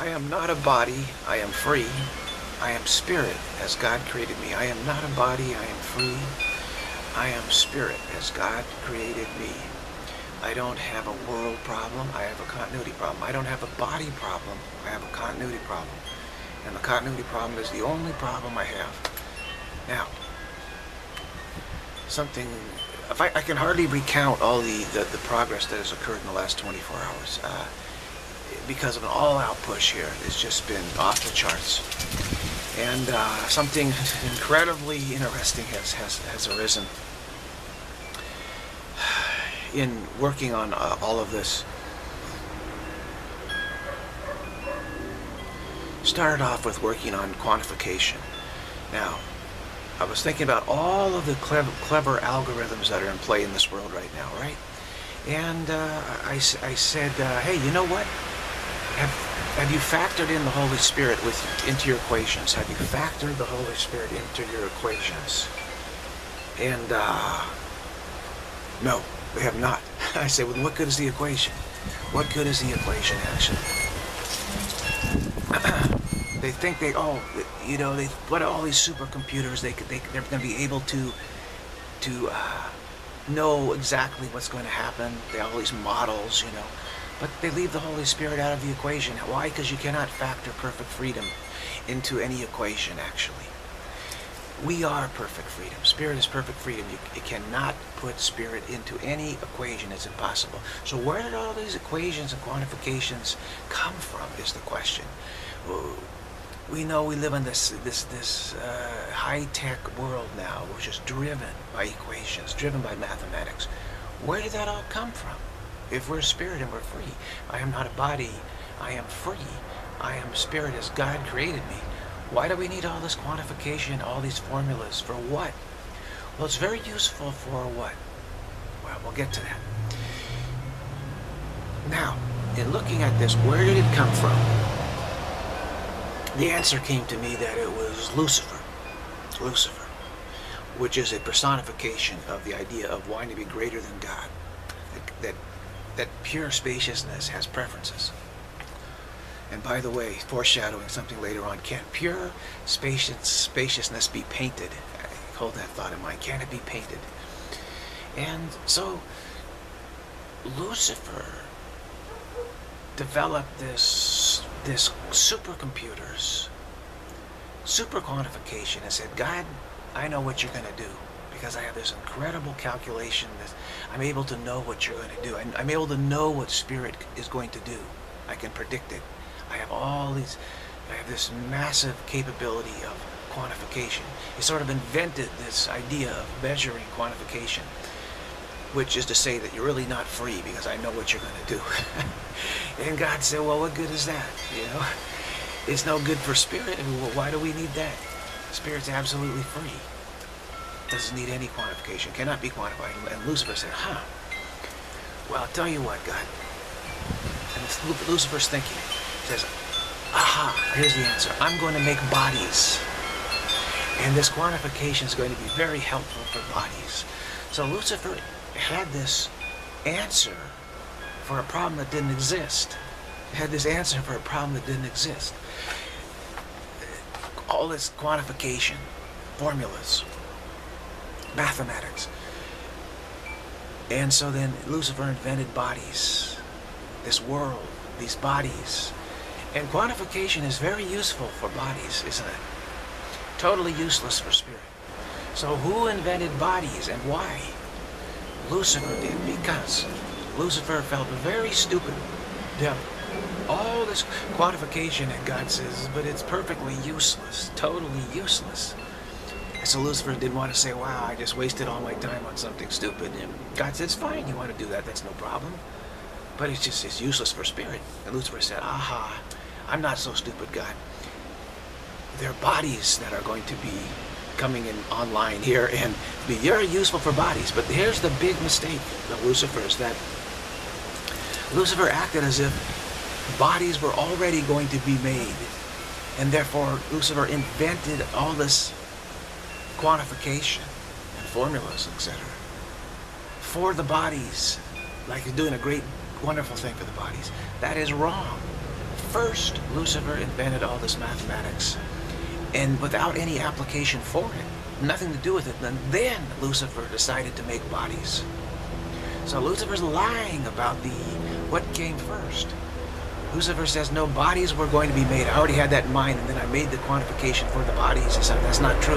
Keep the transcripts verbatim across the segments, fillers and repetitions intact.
I am not a body, I am free. I am spirit as God created me. I am not a body, I am free. I am spirit as God created me. I don't have a world problem, I have a continuity problem. I don't have a body problem, I have a continuity problem. And the continuity problem is the only problem I have. Now, something, if I, I can hardly recount all the, the, the progress that has occurred in the last twenty-four hours. Uh, because of an all-out push here. It's just been off the charts. And uh, something incredibly interesting has, has, has arisen in working on uh, all of this. Started off with working on quantification. Now, I was thinking about all of the clever, clever algorithms that are in play in this world right now, right? And uh, I, I said, uh, hey, you know what? Have, have you factored in the Holy Spirit with into your equations? Have you factored the Holy Spirit into your equations? And uh, no, we have not. I said, well, what good is the equation? What good is the equation, actually? They think they, oh, you know, they, what all these supercomputers, they, they, they're going to be able to, to uh, know exactly what's going to happen. They have all these models, you know. But they leave the Holy Spirit out of the equation. Why? Because you cannot factor perfect freedom into any equation, actually. We are perfect freedom. Spirit is perfect freedom. You, you cannot put spirit into any equation. It's impossible. So where did all these equations and quantifications come from is the question. We know we live in this, this, this uh, high-tech world now, which is driven by equations, driven by mathematics. Where did that all come from? If we're spirit and we're free, I am not a body, I am free. I am spirit as God created me. Why do we need all this quantification, all these formulas? For what? Well, it's very useful for what? Well, we'll get to that. Now, in looking at this, where did it come from? The answer came to me that it was Lucifer. Lucifer, which is a personification of the idea of wanting to be greater than God. That, that that pure spaciousness has preferences. And by the way, foreshadowing something later on, can pure spacious, spaciousness be painted? I hold that thought in mind. Can it be painted? And so Lucifer developed this, this supercomputers, super quantification, and said, God, I know what you're going to do. Because I have this incredible calculation that I'm able to know what you're going to do. I'm able to know what spirit is going to do. I can predict it. I have all these, I have this massive capability of quantification. He sort of invented this idea of measuring quantification, which is to say that you're really not free because I know what you're going to do. And God said, well, what good is that? You know, it's no good for spirit. I mean, well, why do we need that? Spirit's absolutely free. Doesn't need any quantification, cannot be quantified. And Lucifer said, huh, well, I'll tell you what, God. And it's Lucifer's thinking. He says, aha, here's the answer. I'm going to make bodies. And this quantification is going to be very helpful for bodies. So Lucifer had this answer for a problem that didn't exist. He had this answer for a problem that didn't exist. All this quantification, formulas, mathematics. And so then Lucifer invented bodies, this world, these bodies. And quantification is very useful for bodies, isn't it? Totally useless for spirit. So who invented bodies and why? Lucifer did, because Lucifer felt very stupid devil. All this quantification, and God says, but it's perfectly useless, totally useless. So Lucifer didn't want to say, wow, I just wasted all my time on something stupid. And God said, it's fine, you want to do that, that's no problem. But it's just, it's useless for spirit. And Lucifer said, aha, I'm not so stupid, God. There are bodies that are going to be coming in online here, and be very useful for bodies. But here's the big mistake of Lucifer, is that Lucifer acted as if bodies were already going to be made. And therefore, Lucifer invented all this quantification and formulas, et cetera for the bodies, like he's doing a great, wonderful thing for the bodies. That is wrong. first, Lucifer invented all this mathematics, and without any application for it, nothing to do with it. And then Lucifer decided to make bodies. So Lucifer's lying about the what came first. Lucifer says, no, bodies were going to be made. I already had that in mind, and then I made the quantification for the bodies. He said, that's not true.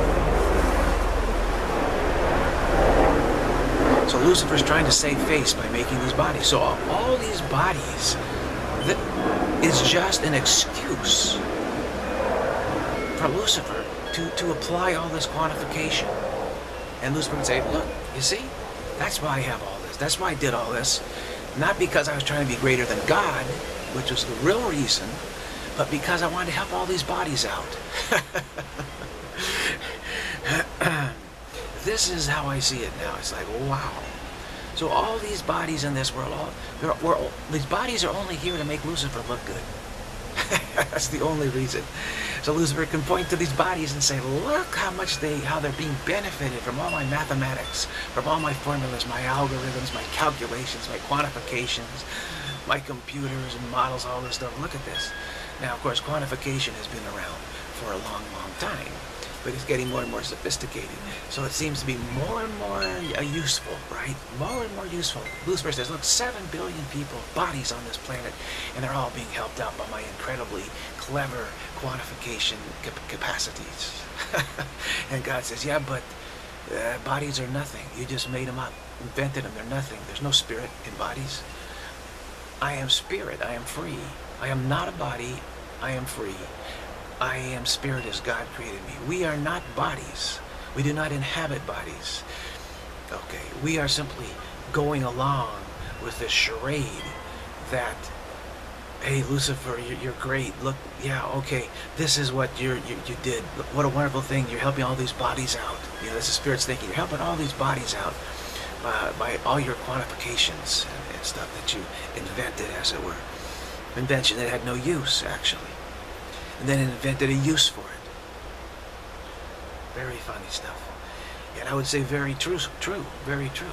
So Lucifer's trying to save face by making these bodies. So all, all these bodies, that is just an excuse for Lucifer to, to apply all this quantification. And Lucifer would say, look, you see, that's why I have all this. That's why I did all this. Not because I was trying to be greater than God, which was the real reason, but because I wanted to help all these bodies out. This is how I see it now. It's like, wow. So all these bodies in this world, all, they're, we're, these bodies are only here to make Lucifer look good. That's the only reason. So Lucifer can point to these bodies and say, look how much they, how they're being benefited from all my mathematics, from all my formulas, my algorithms, my calculations, my quantifications, my computers and models, all this stuff. Look at this. Now, of course, quantification has been around for a long, long time, but it's getting more and more sophisticated. So it seems to be more and more uh, useful, right? More and more useful. Lucifer says, look, seven billion people, bodies on this planet, and they're all being helped out by my incredibly clever quantification cap capacities. And God says, yeah, but uh, bodies are nothing. You just made them up, invented them. They're nothing. There's no spirit in bodies. I am spirit. I am free. I am not a body. I am free. I am spirit as God created me. We are not bodies. We do not inhabit bodies. Okay, we are simply going along with this charade that, hey, Lucifer, you're, you're great. Look, yeah, okay, this is what you're, you you did. Look, what a wonderful thing. You're helping all these bodies out. You know, this is Spirit's thinking. You're helping all these bodies out uh, by all your quantifications and, and stuff that you invented, as it were. Invention that had no use, actually. And then invented a use for it. Very funny stuff. And I would say very true, true, very true.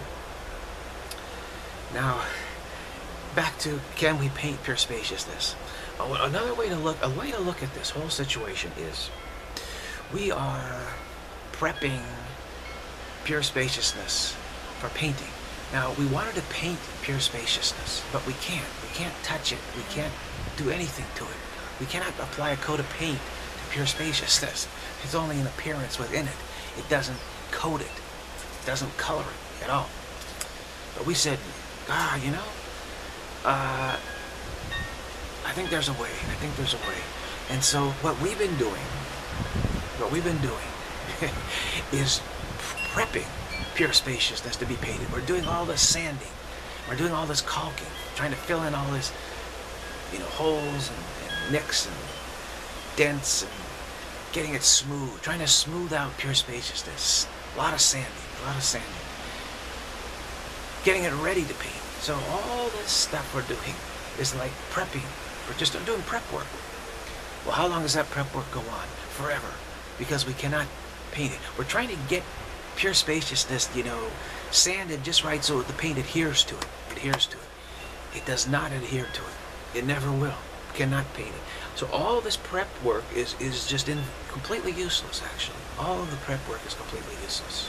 Now, back to, can we paint pure spaciousness? Oh, another way to look, a way to look at this whole situation is, we are prepping pure spaciousness for painting. Now, we wanted to paint pure spaciousness, but we can't. We can't touch it. We can't do anything to it. We cannot apply a coat of paint to pure spaciousness. It's only an appearance within it. It doesn't coat it. It doesn't color it at all. But we said, ah, you know, uh, I think there's a way. I think there's a way. And so what we've been doing, what we've been doing is prepping pure spaciousness to be painted. We're doing all this sanding. We're doing all this caulking, trying to fill in all this, you know, holes and, and nicks and dents and getting it smooth, trying to smooth out pure spaciousness. A lot of sanding, a lot of sanding. Getting it ready to paint. So all this stuff we're doing is like prepping. We're just doing prep work. Well, how long does that prep work go on? Forever. Because we cannot paint it. We're trying to get pure spaciousness, you know, sanded just right so the paint adheres to it. Adheres to it. It does not adhere to it. It never will. Cannot paint it. So all this prep work is, is just in, completely useless, actually. All of the prep work is completely useless.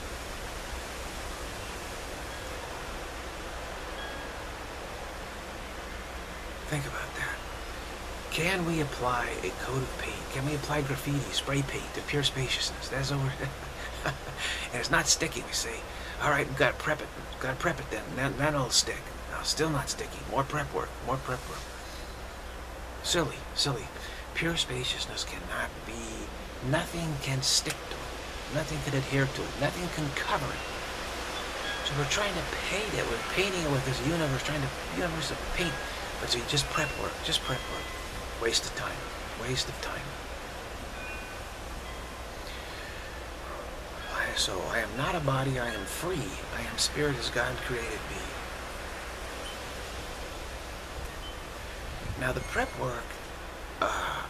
Think about that. Can we apply a coat of paint? Can we apply graffiti, spray paint to pure spaciousness? That's over. And it's not sticky. We say, all right, we've got to prep it. We've got to prep it then. Then, then it'll stick. No, still not sticky. More prep work. More prep work. Silly, silly. Pure spaciousness cannot be, nothing can stick to it. Nothing can adhere to it. Nothing can cover it. So we're trying to paint it. We're painting it with this universe, trying to, universe of paint. But see, just prep work, just prep work. Waste of time. Waste of time. I, so I am not a body, I am free. I am spirit as God created me. Now the prep work uh,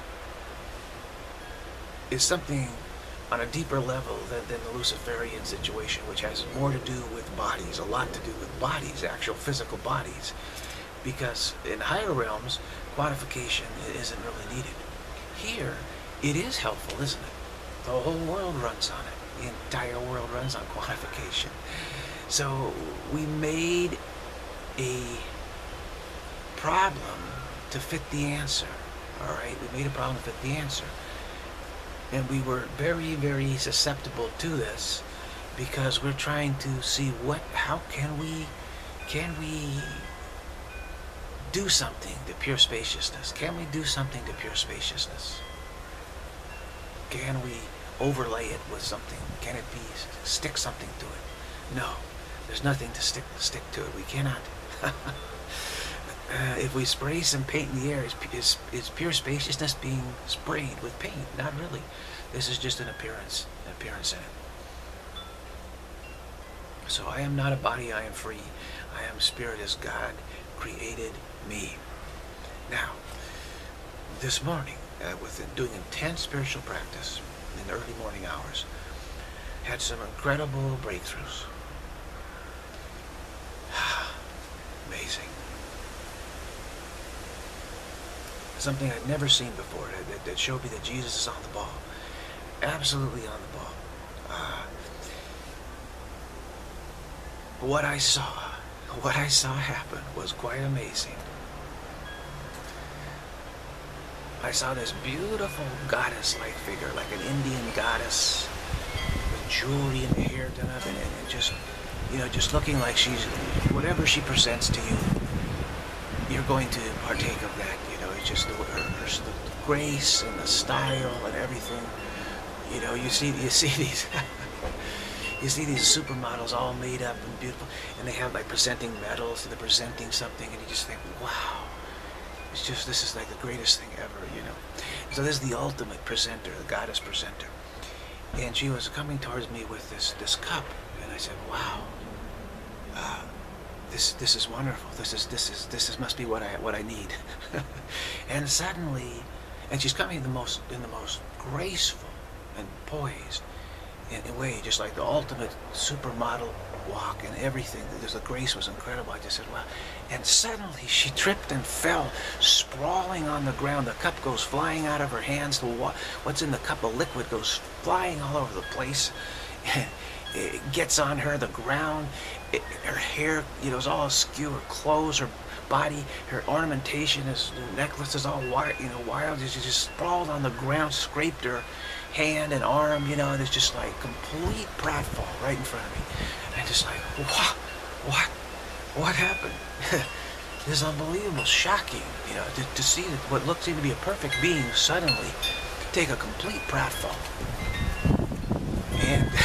is something on a deeper level than, than the Luciferian situation, which has more to do with bodies, a lot to do with bodies, actual physical bodies. because in higher realms, quantification isn't really needed. Here, it is helpful, isn't it? The whole world runs on it. The entire world runs on quantification. So we made a problem to fit the answer. All right, we made a problem to fit the answer. And we were very, very susceptible to this because we're trying to see what, how can we, can we do something to pure spaciousness? Can we do something to pure spaciousness? Can we overlay it with something? Can it be, stick something to it? No, there's nothing to stick, stick to it. We cannot. uh, if we spray some paint in the air, is, is, is pure spaciousness being sprayed with paint? Not really. This is just an appearance, an appearance in it. So I am not a body, I am free. I am spirit as God created me. Now, this morning, uh, with doing intense spiritual practice in the early morning hours, had some incredible breakthroughs. Amazing. Something I'd never seen before that, that showed me that Jesus is on the ball. Absolutely on the ball. Uh, what I saw, what I saw happen was quite amazing. I saw this beautiful goddess-like figure, like an Indian goddess, with jewelry and hair done up, and, and just, you know, just looking like she's, whatever she presents to you, you're going to partake of that. You know, it's just the, her, her, the grace and the style and everything. You know, you see, you see these, you see these supermodels all made up and beautiful, and they have like presenting medals, and they're presenting something, and you just think, wow. It's just, this is like the greatest thing ever, you know. So this is the ultimate presenter, the goddess presenter. And she was coming towards me with this this cup, and I said, "Wow, uh, this this is wonderful. This is this is this is must be what I what I need." And suddenly, and she's coming in the most in the most graceful and poised in a way, just like the ultimate supermodel walk and everything. The grace was incredible. I just said, wow. And suddenly she tripped and fell, sprawling on the ground. The cup goes flying out of her hands. The wa what's in the cup of liquid goes flying all over the place. It gets on her, the ground. It, her hair, you know, is all askew. Her clothes, her body, her ornamentation, is, the necklace is all wild, you know, wild. She just sprawled on the ground, scraped her hand and arm, you know, and it's just like complete pratfall right in front of me. And just like, what, what, what happened? This is unbelievable, shocking, you know, to, to see that what looked to be a perfect being suddenly take a complete pratfall. And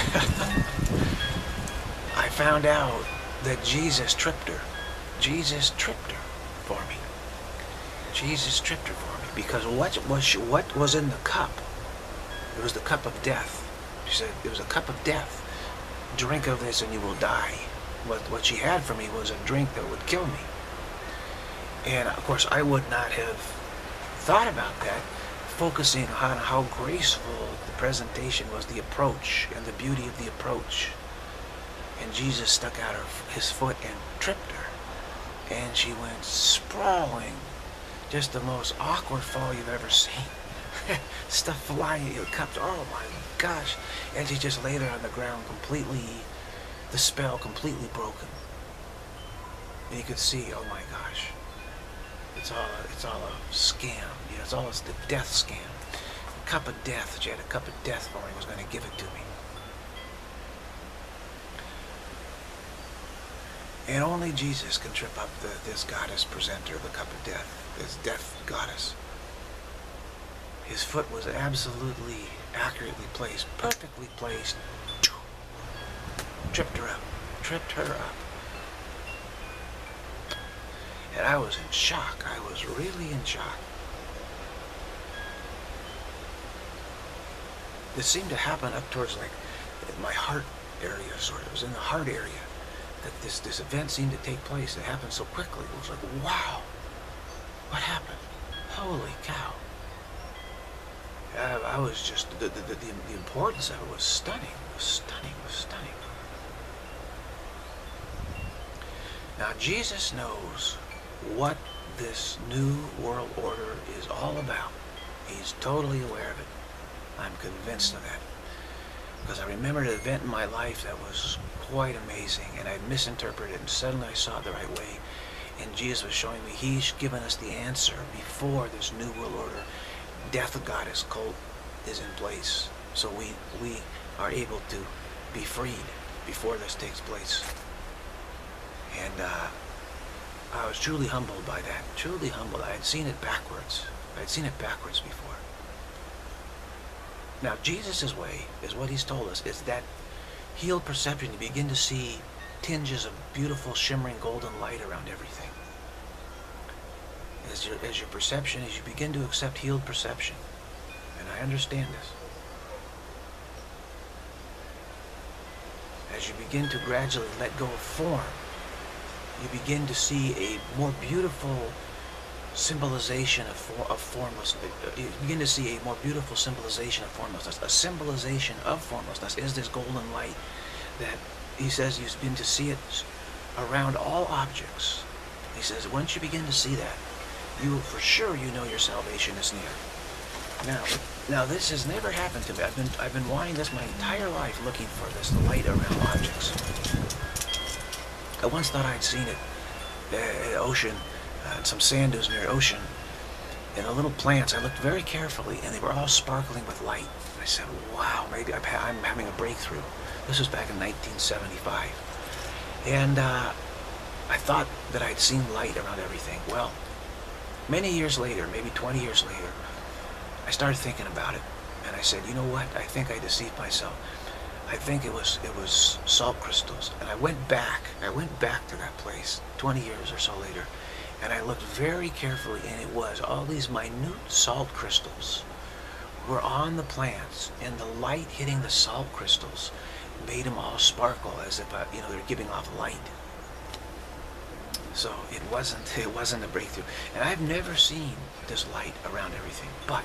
I found out that Jesus tripped her. Jesus tripped her for me. Jesus tripped her for me because what was she, what was in the cup? It was the cup of death. She said, it was a cup of death. Drink of this and you will die. What, what she had for me was a drink that would kill me. And of course I would not have thought about that, focusing on how graceful the presentation was, the approach and the beauty of the approach. And Jesus stuck out her, his foot and tripped her. And she went sprawling. Just the most awkward fall you've ever seen. Stuff flying, you know, cups, oh my gosh. And she just lay there on the ground completely, the spell completely broken. And you could see, oh my gosh, it's all a, it's all a scam. You know, it's all it's the death scam. The cup of death, she had a cup of death for me, was going to give it to me. And only Jesus can trip up the, this goddess presenter, the cup of death, this death goddess. His foot was absolutely accurately placed, perfectly placed. Tripped her up, tripped her up. And I was in shock. I was really in shock. This seemed to happen up towards like my heart area, sort of. It was in the heart area that this, this event seemed to take place. It happened so quickly. It was like, wow, what happened? Holy cow. I, I was just, the, the, the, the importance of it was stunning, it was stunning, it was stunning. Now Jesus knows what this new world order is all about. He's totally aware of it. I'm convinced of that. Because I remembered an event in my life that was quite amazing, and I misinterpreted it, and suddenly I saw it the right way. And Jesus was showing me He's given us the answer before this new world order. Death goddess cult is in place. So we, we are able to be freed before this takes place. And uh, I was truly humbled by that. Truly humbled. I had seen it backwards. I had seen it backwards before. Now, Jesus' way is what He's told us. Is that healed perception. You begin to see tinges of beautiful, shimmering, golden light around everything. As your, as your perception, as you begin to accept healed perception. And I understand this. As you begin to gradually let go of form, you begin to see a more beautiful symbolization of, for, of formlessness. You begin to see a more beautiful symbolization of formlessness. A symbolization of formlessness is this golden light that He says you begin to see it around all objects. He says once you begin to see that, you for sure you know your salvation is near. Now, now this has never happened to me. I've been I've been wanting this my entire life, looking for this light around objects. I once thought I'd seen it uh, at ocean, uh, some sand dunes near ocean, and the little plants. I looked very carefully, and they were all sparkling with light. I said, "Wow, maybe I'm having a breakthrough." This was back in nineteen seventy-five, and uh, I thought that I'd seen light around everything. Well, many years later, maybe twenty years later, I started thinking about it, and I said, "You know what? I think I deceived myself. I think it was it was salt crystals." And I went back. I went back to that place twenty years or so later, and I looked very carefully, and it was all these minute salt crystals were on the plants, and the light hitting the salt crystals made them all sparkle as if uh, you know they're giving off light. So it wasn't it wasn't a breakthrough, and I've never seen this light around everything, but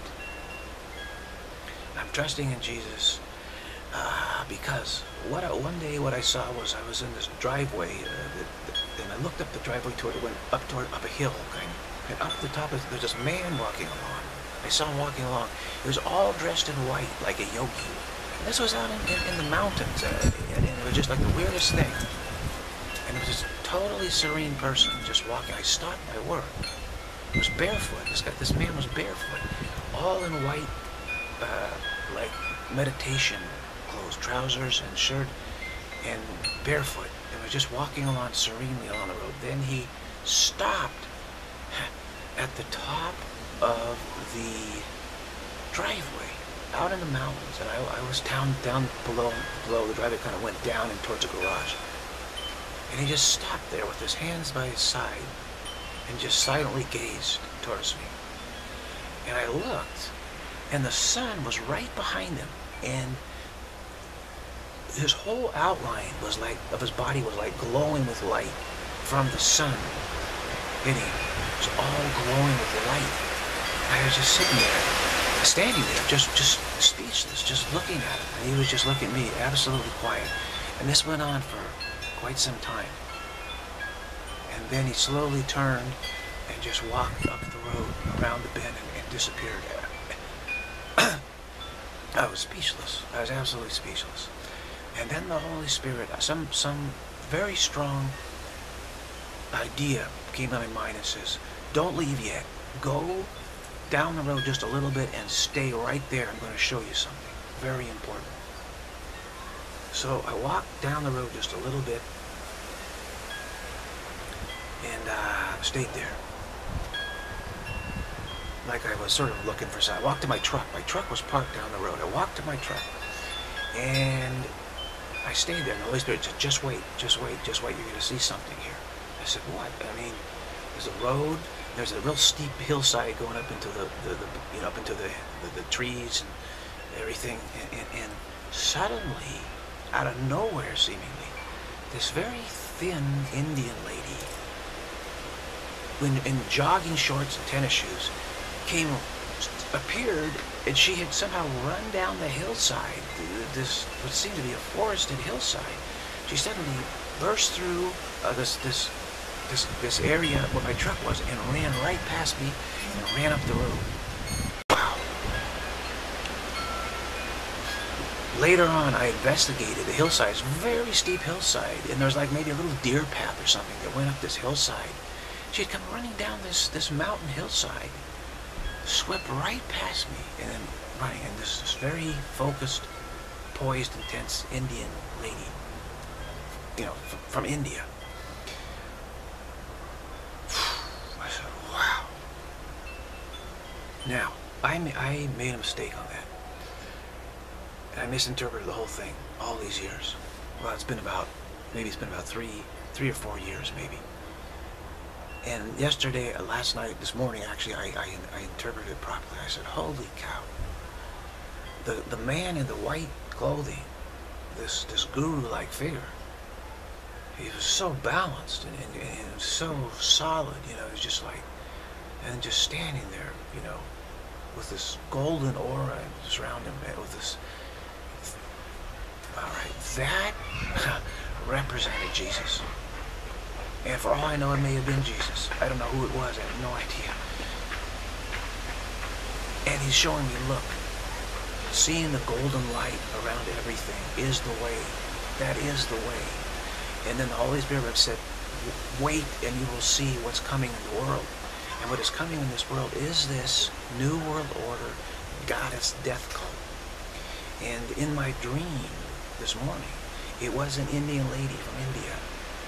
I'm trusting in Jesus. Uh, because what I, one day what I saw was I was in this driveway, uh, that, that, and I looked up the driveway toward it went up toward up a hill, kind of, and up the top of there's this man walking along. I saw him walking along. He was all dressed in white, like a yogi. And this was out in, in, in the mountains, uh, and, and it was just like the weirdest thing. And it was this totally serene person just walking. I stopped my work. He was barefoot. This guy, this man was barefoot, all in white, uh, like meditation clothes, trousers and shirt, and barefoot, and was just walking along serenely along the road. Then he stopped at the top of the driveway, out in the mountains, and I, I was down down below below the driveway, kind of went down and towards the garage, and he just stopped there with his hands by his side, and just silently gazed towards me. And I looked, and the sun was right behind him, and his whole outline was like of his body was like glowing with light from the sun hitting him. It was all glowing with light. I was just sitting there, standing there, just just speechless, just looking at him. And he was just looking at me, absolutely quiet. And this went on for quite some time. And then he slowly turned and just walked up the road around the bend and, and disappeared. I was speechless. I was absolutely speechless. And then the Holy Spirit, some some very strong idea came to my mind and says, "Don't leave yet. Go down the road just a little bit and stay right there. I'm going to show you something very important." So I walked down the road just a little bit and uh, stayed there. Like I was sort of looking for something. I walked to my truck. My truck was parked down the road. I walked to my truck and I stayed there, and the Holy Spirit said, "Just wait, just wait, just wait. You're going to see something here." I said, "What?" I mean, there's a road. There's a real steep hillside going up into the, the, the you know, up into the, the, the trees and everything. And, and, and suddenly, out of nowhere, seemingly, this very thin Indian lady, when in jogging shorts and tennis shoes, came, appeared, and she had somehow run down the hillside, this what seemed to be a forested hillside. She suddenly burst through uh, this this this this area where my truck was and ran right past me and ran up the road. Wow. Later on, I investigated the hillside. It's a very steep hillside, and there's like maybe a little deer path or something that went up this hillside. She had come running down this, this mountain hillside, swept right past me, and then running. And this, this very focused, poised, intense Indian lady, you know, from, from India. I said, wow. Now, I, I made a mistake on that. And I misinterpreted the whole thing all these years. Well, it's been about, maybe it's been about three, three or four years, maybe. And yesterday, uh, last night, this morning, actually, I, I, I interpreted it properly. I said, holy cow. The, the man in the white clothing, this, this guru-like figure, he was so balanced and, and, and so solid, you know, he was just like, and just standing there, you know, with this golden aura surrounding him, with this. All right, that represented Jesus. And for all I know, it may have been Jesus. I don't know who it was. I have no idea. And he's showing me, look, seeing the golden light around everything is the way. That is the way. And then the Holy Spirit said, wait and you will see what's coming in the world. And what is coming in this world is this New World Order goddess death cult. And in my dream this morning, it was an Indian lady from India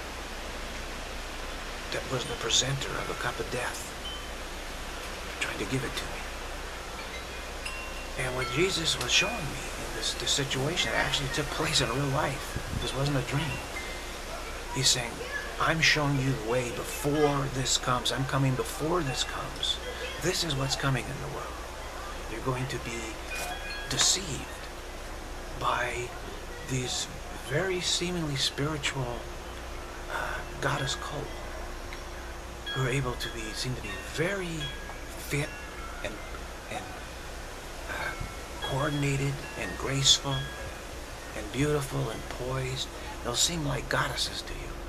that was the presenter of a cup of death, trying to give it to me. And what Jesus was showing me in this, this situation actually took place in real life. This wasn't a dream. He's saying, I'm showing you the way before this comes. I'm coming before this comes. This is what's coming in the world. You're going to be deceived by these very seemingly spiritual uh, goddess cult who are able to be, seem to be very fit and, and uh, coordinated and graceful and beautiful and poised. They'll seem like goddesses to you.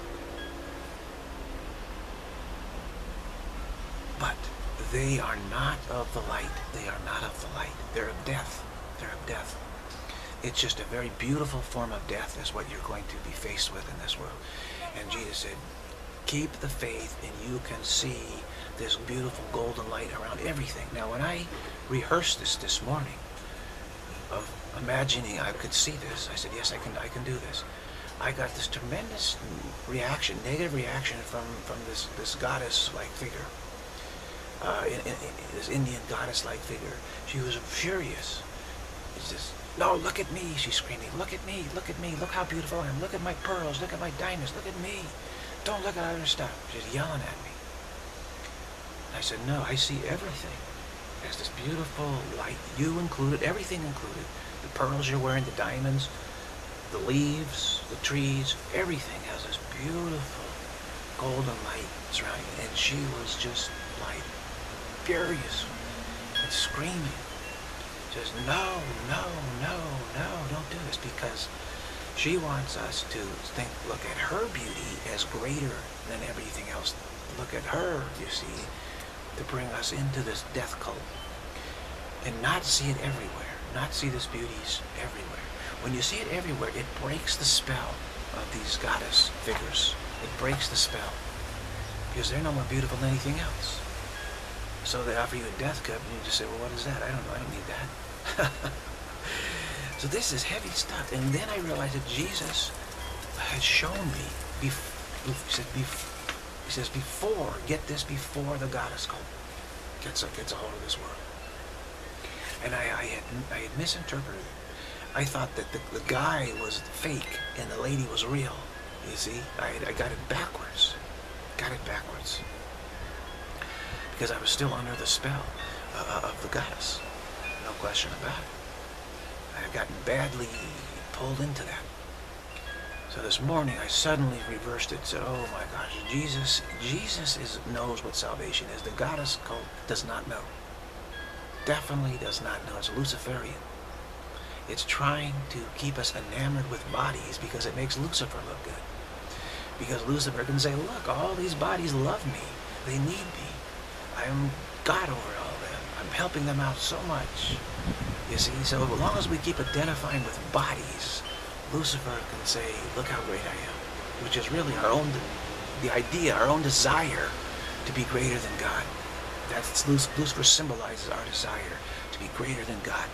But they are not of the light. They are not of the light. They're of death. They're of death. It's just a very beautiful form of death is what you're going to be faced with in this world. And Jesus said, keep the faith and you can see this beautiful golden light around everything. Now, when I rehearsed this this morning, of imagining I could see this, I said, yes, I can, I can do this. I got this tremendous reaction, negative reaction from, from this, this goddess-like figure. Uh, in, in, in this Indian goddess-like figure. She was furious. She says, no, look at me, she's screaming. Look at me, look at me, look how beautiful I am. Look at my pearls, look at my diamonds, look at me. Don't look at other stuff. She's yelling at me. I said, no, I see everything as this beautiful light. You included, everything included. The pearls you're wearing, the diamonds, the leaves, the trees, everything has this beautiful golden light surrounding it. And she was just like furious and screaming. Just no, no, no, no, don't do this, because she wants us to think, look at her beauty as greater than everything else. Look at her, you see, to bring us into this death cult. And not see it everywhere. Not see this beauties everywhere. When you see it everywhere, it breaks the spell of these goddess figures. It breaks the spell. Because they're no more beautiful than anything else. So they offer you a death cup, and you just say, well, what is that? I don't know, I don't need that. So this is heavy stuff. And then I realized that Jesus had shown me, bef he, said, bef he says, before, get this, before the goddess cult gets a, gets a hold of this world. And I, I, had, I had misinterpreted it. I thought that the, the guy was fake and the lady was real. You see, I, I got it backwards. Got it backwards. Because I was still under the spell uh, of the goddess. No question about it. I had gotten badly pulled into that. So this morning I suddenly reversed it and said, oh my gosh, Jesus, Jesus is, knows what salvation is. The goddess cult does not know. Definitely does not know. It's Luciferian. It's trying to keep us enamored with bodies because it makes Lucifer look good. Because Lucifer can say, look, all these bodies love me. They need me. I am God over all of them. I'm helping them out so much. You see, so as long as we keep identifying with bodies, Lucifer can say, look how great I am. Which is really our own, the idea, our own desire to be greater than God. That's Lucifer symbolizes our desire to be greater than God.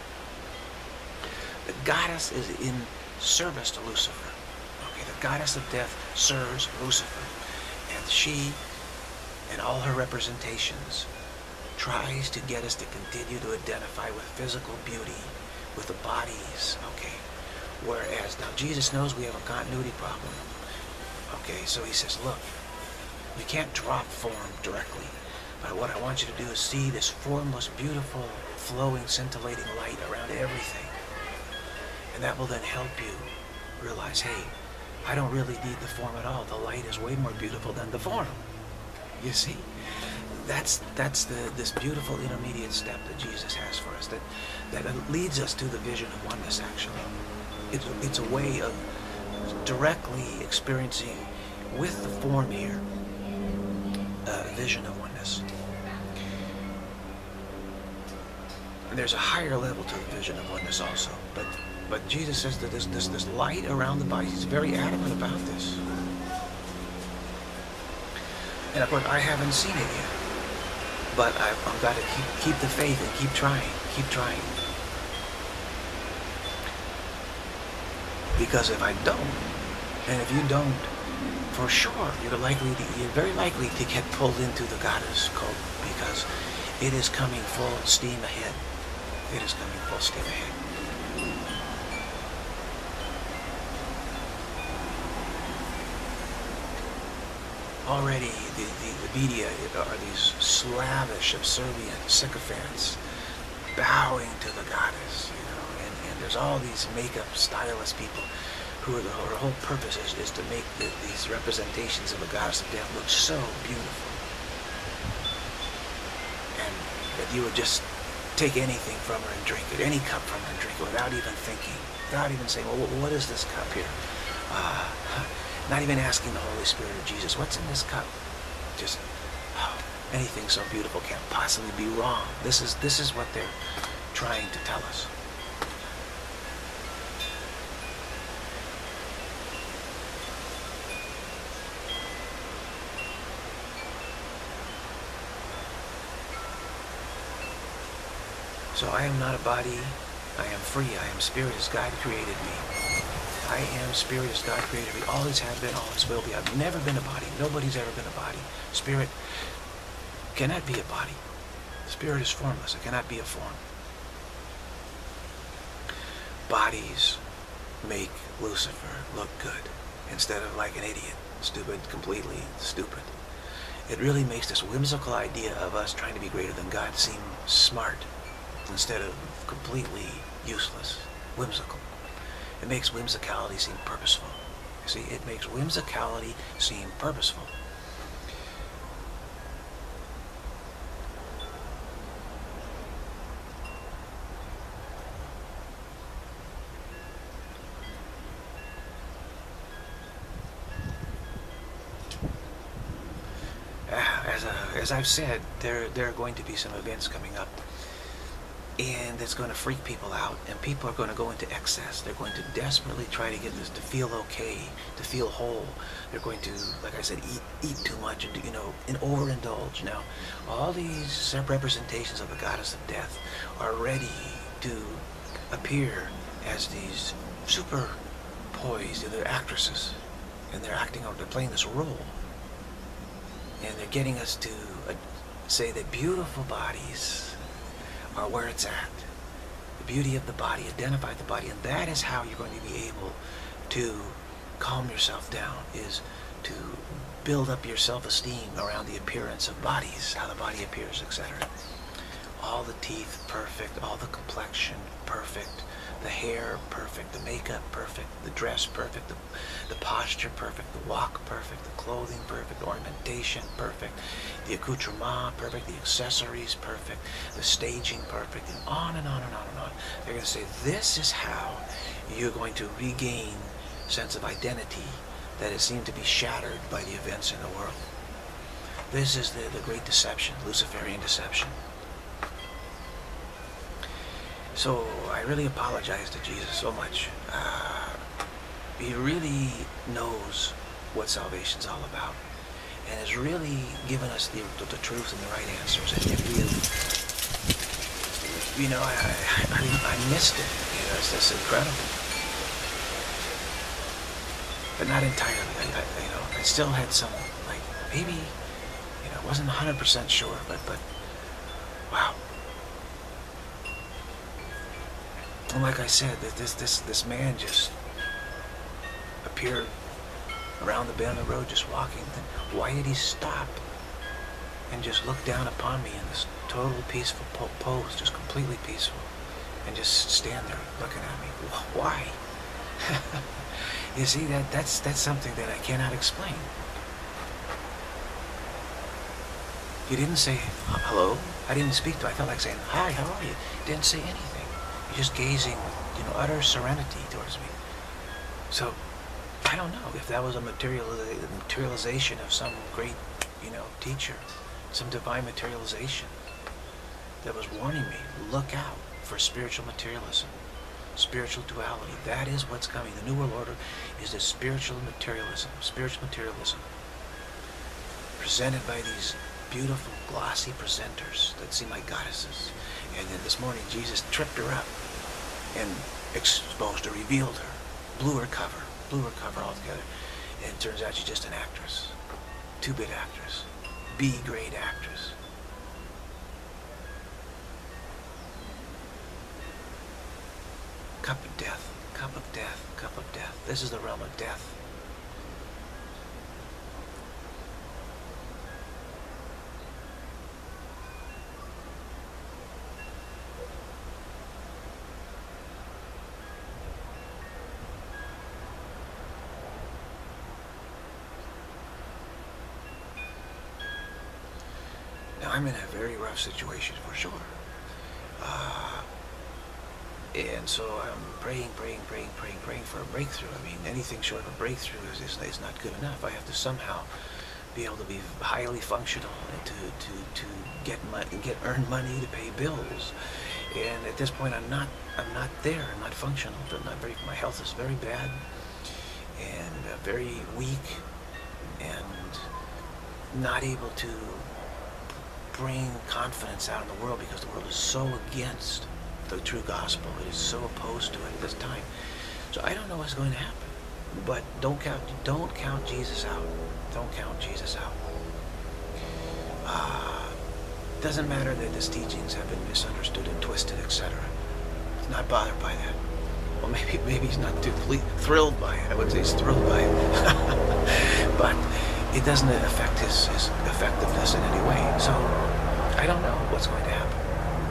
The goddess is in service to Lucifer. Okay, the goddess of death serves Lucifer. And she, and all her representations, tries to get us to continue to identify with physical beauty, with the bodies, okay? Whereas, now Jesus knows we have a continuity problem. Okay, so he says, look, you can't drop form directly. But what I want you to do is see this formless, beautiful, flowing, scintillating light around everything. And that will then help you realize, hey, I don't really need the form at all. The light is way more beautiful than the form. You see? That's that's the this beautiful intermediate step that Jesus has for us, that, that leads us to the vision of oneness, actually. It's, it's a way of directly experiencing with the form here, uh, vision of oneness. And there's a higher level to the vision of oneness also, but but Jesus says that this this this light around the body. He's very adamant about this. And of course, I haven't seen it yet, but I've, I've got to keep keep the faith and keep trying, keep trying. Because if I don't, and if you don't, for sure, you're likely to, you're very likely to get pulled into the goddess cult, because it is coming full steam ahead. It is coming full steam ahead. Already, the, the, the media are these slavish, subservient sycophants bowing to the goddess, you know, and, and there's all these makeup stylist people who are the, their whole purpose is, is to make the, these representations of the goddess of death look so beautiful. And that you would just take anything from her and drink it, any cup from her and drink it without even thinking, without even saying, well, what is this cup here? Uh, not even asking the Holy Spirit or Jesus, what's in this cup? Just, oh, anything so beautiful can't possibly be wrong. This is, this is what they're trying to tell us. So I am not a body, I am free, I am spirit as God created me. I am spirit as God created me. Always have been, always will be. I've never been a body. Nobody's ever been a body. Spirit cannot be a body. Spirit is formless. It cannot be a form. Bodies make Lucifer look good instead of like an idiot. Stupid, completely stupid. It really makes this whimsical idea of us trying to be greater than God seem smart instead of completely useless, whimsical. It makes whimsicality seem purposeful. You see, it makes whimsicality seem purposeful. As, a, as I've said, there, there are going to be some events coming up, and it's going to freak people out, and people are going to go into excess. They're going to desperately try to get this to feel okay, to feel whole. They're going to, like I said, eat eat too much, and you know, and overindulge. Now, all these representations of the goddess of death are ready to appear as these super poised. They're actresses, and they're acting out. They're playing this role, and they're getting us to uh, say that beautiful bodies are where it's at. The beauty of the body, identify the body, and that is how you're going to be able to calm yourself down, is to build up your self-esteem around the appearance of bodies, how the body appears, et cetera. All the teeth perfect, all the complexion perfect, the hair perfect, the makeup perfect, the dress perfect, the, the posture perfect, the walk perfect, the clothing perfect, the ornamentation perfect, the accoutrement perfect, the accessories perfect, the staging perfect, and on and on and on and on. They're going to say, this is how you're going to regain sense of identity that it seemed to be shattered by the events in the world. This is the, the great deception, Luciferian deception. So I really apologize to Jesus so much. Uh, he really knows what salvation's all about, and has really given us the, the, the truth and the right answers. And it really, you know, I, I, I missed it. You know, it's just incredible. But not entirely. I, I, you know, I still had some, like, maybe, you know, I wasn't one hundred percent sure, but, but, wow. And like I said, this, this, this man just appeared around the bend of the road, just walking. Why did he stop and just look down upon me in this total peaceful po pose, just completely peaceful, and just stand there looking at me? Why? You see, that that's that's something that I cannot explain. He didn't say hello. I didn't speak to him. I felt like saying, hi, how are you? Didn't say anything. He's just gazing with, you know, utter serenity towards me. So I don't know if that was a material materialization of some great, you know, teacher, some divine materialization that was warning me, look out for spiritual materialism, spiritual duality. That is what's coming. The New World Order is the spiritual materialism, spiritual materialism, presented by these beautiful, glossy presenters that seem like goddesses. And then this morning, Jesus tripped her up and exposed her, revealed her, blew her cover, blew her cover altogether. And it turns out she's just an actress, two-bit actress, B-grade actress. Cup of death, cup of death, cup of death. This is the realm of death. Now, I'm in a very rough situation for sure. Uh, and so I'm praying, praying, praying, praying, praying for a breakthrough. I mean, anything short of a breakthrough is, is, is not good enough. I have to somehow be able to be highly functional and to, to, to get money, get earned money to pay bills. And at this point, I'm not, I'm not there. I'm not functional. I'm not very, my health is very bad and uh, very weak, and not able to bring confidence out in the world because the world is so against the true gospel. It is so opposed to it at this time. So I don't know what's going to happen. But don't count, don't count Jesus out. Don't count Jesus out. Uh, doesn't matter that his teachings have been misunderstood and twisted, et cetera. He's not bothered by that. Well, maybe maybe he's not too thrilled by it. I would say he's thrilled by it. But it doesn't affect his, his effectiveness in any way. So I don't know what's going to happen.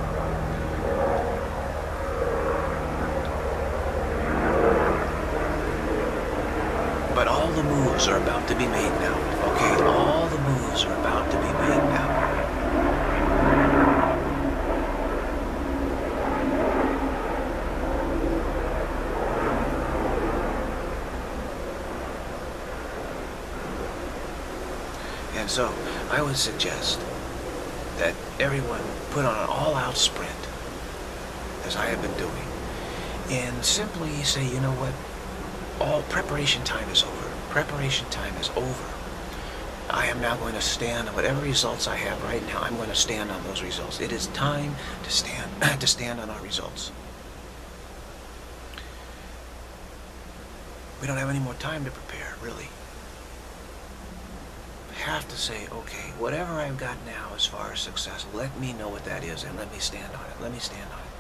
But all the moves are about to be made now. Okay, all the moves are about to be made now. And so I would suggest that everyone put on an all-out sprint, as I have been doing, and simply say, you know what? All preparation time is over. Preparation time is over. I am now going to stand on whatever results I have right now. I'm going to stand on those results. It is time to stand to stand on our results. We don't have any more time to prepare, really. I have to say, okay, whatever I've got now as far as success, let me know what that is and let me stand on it. Let me stand on it.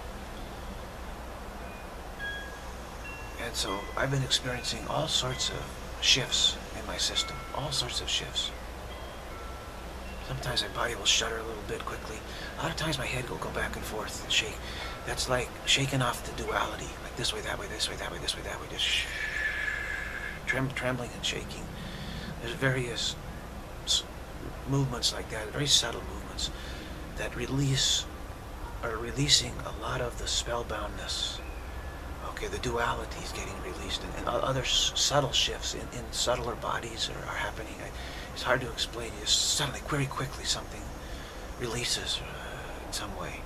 And so I've been experiencing all sorts of shifts in my system, all sorts of shifts. Sometimes my body will shudder a little bit quickly. A lot of times my head will go back and forth and shake. That's like shaking off the duality, like this way, that way, this way, that way, this way, that way, just shh, trem trembling and shaking. There's various movements like that, very subtle movements that release, are releasing a lot of the spellboundness Okay, the duality is getting released, and, and other s- subtle shifts in, in subtler bodies are, are happening. I, it's hard to explain. You just suddenly, very quickly, something releases uh, in some way.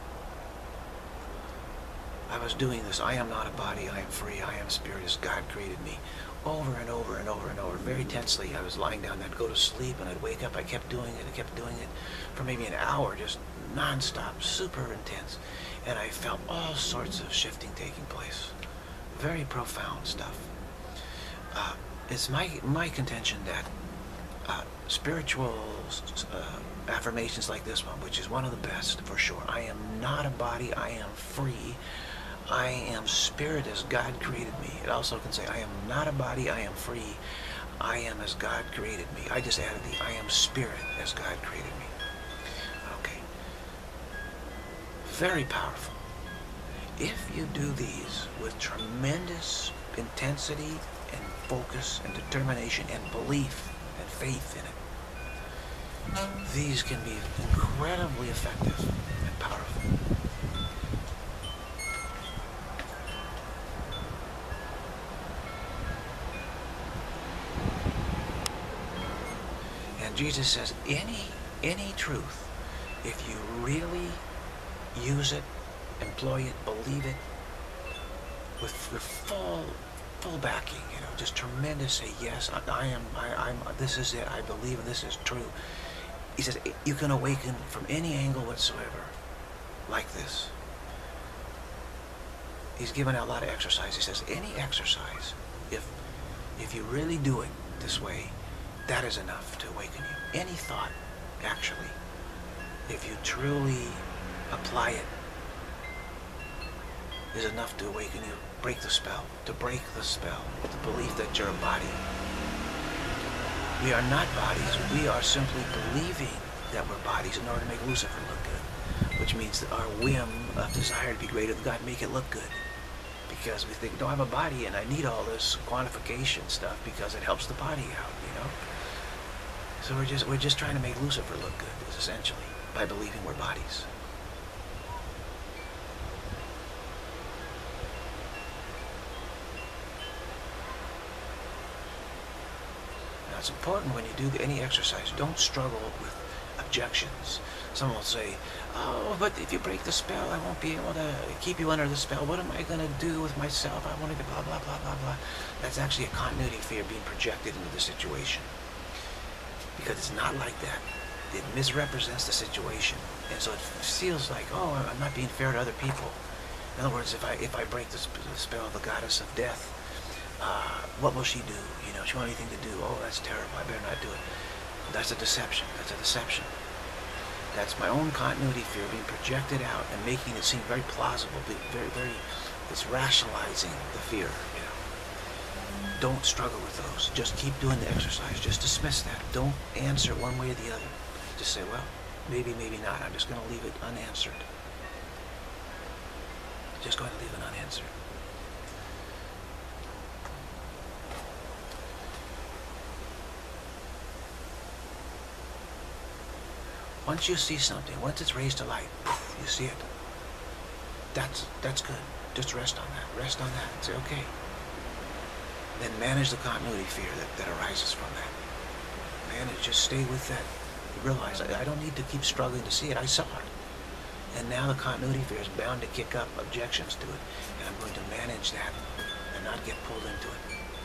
I was doing this. I am not a body. I am free. I am spirit as God created me. Over and over and over and over, very tensely. I was lying down. I'd go to sleep and I'd wake up. I kept doing it. I kept doing it for maybe an hour, just non-stop, super intense. And I felt all sorts of shifting taking place. Very profound stuff. Uh, it's my my contention that uh, spiritual uh, affirmations like this one, which is one of the best for sure. I am not a body. I am free. I am spirit as God created me. It also can say, I am not a body, I am free. I am as God created me. I just added the I am spirit as God created me. Okay. Very powerful. If you do these with tremendous intensity and focus and determination and belief and faith in it, these can be incredibly effective and powerful. Jesus says any any truth, if you really use it, employ it, believe it, with, with full full backing, you know, just tremendous, say yes, I, I am, I, I'm, this is it, I believe this is true. He says you can awaken from any angle whatsoever, like this. He's given out a lot of exercise. He says any exercise, if if you really do it this way, that is enough to awaken you. Any thought, actually, if you truly apply it, is enough to awaken you. Break the spell. To break the spell. The belief that you're a body. We are not bodies. We are simply believing that we're bodies in order to make Lucifer look good. Which means that our whim of desire to be greater than God make it look good. Because we think, no, I'm a body and I need all this quantification stuff because it helps the body out, you know? So we're just we're just trying to make Lucifer look good, essentially, by believing we're bodies. Now it's important when you do any exercise, don't struggle with objections. Someone will say, oh, but if you break the spell, I won't be able to keep you under the spell. What am I going to do with myself? I want to blah, blah, blah, blah, blah. That's actually a continuity fear being projected into the situation. Because it's not like that. It misrepresents the situation. And so it feels like, oh, I'm not being fair to other people. In other words, if I if I break the, sp the spell of the goddess of death, uh, what will she do? You know, she won't have anything to do. Oh, that's terrible. I better not do it. That's a deception. That's a deception. That's my own continuity fear being projected out and making it seem very plausible. Very, very, it's rationalizing the fear. You know. Don't struggle with those. Just keep doing the exercise. Just dismiss that. Don't answer one way or the other. Just say, well, maybe, maybe not. I'm just going to leave it unanswered. Just going to leave it unanswered. Once you see something, once it's raised to light, poof, you see it. That's that's good. Just rest on that. Rest on that. Say, okay. Then manage the continuity fear that, that arises from that. Manage, just stay with that. Realize I, I don't need to keep struggling to see it. I saw it. And now the continuity fear is bound to kick up objections to it. And I'm going to manage that and not get pulled into it.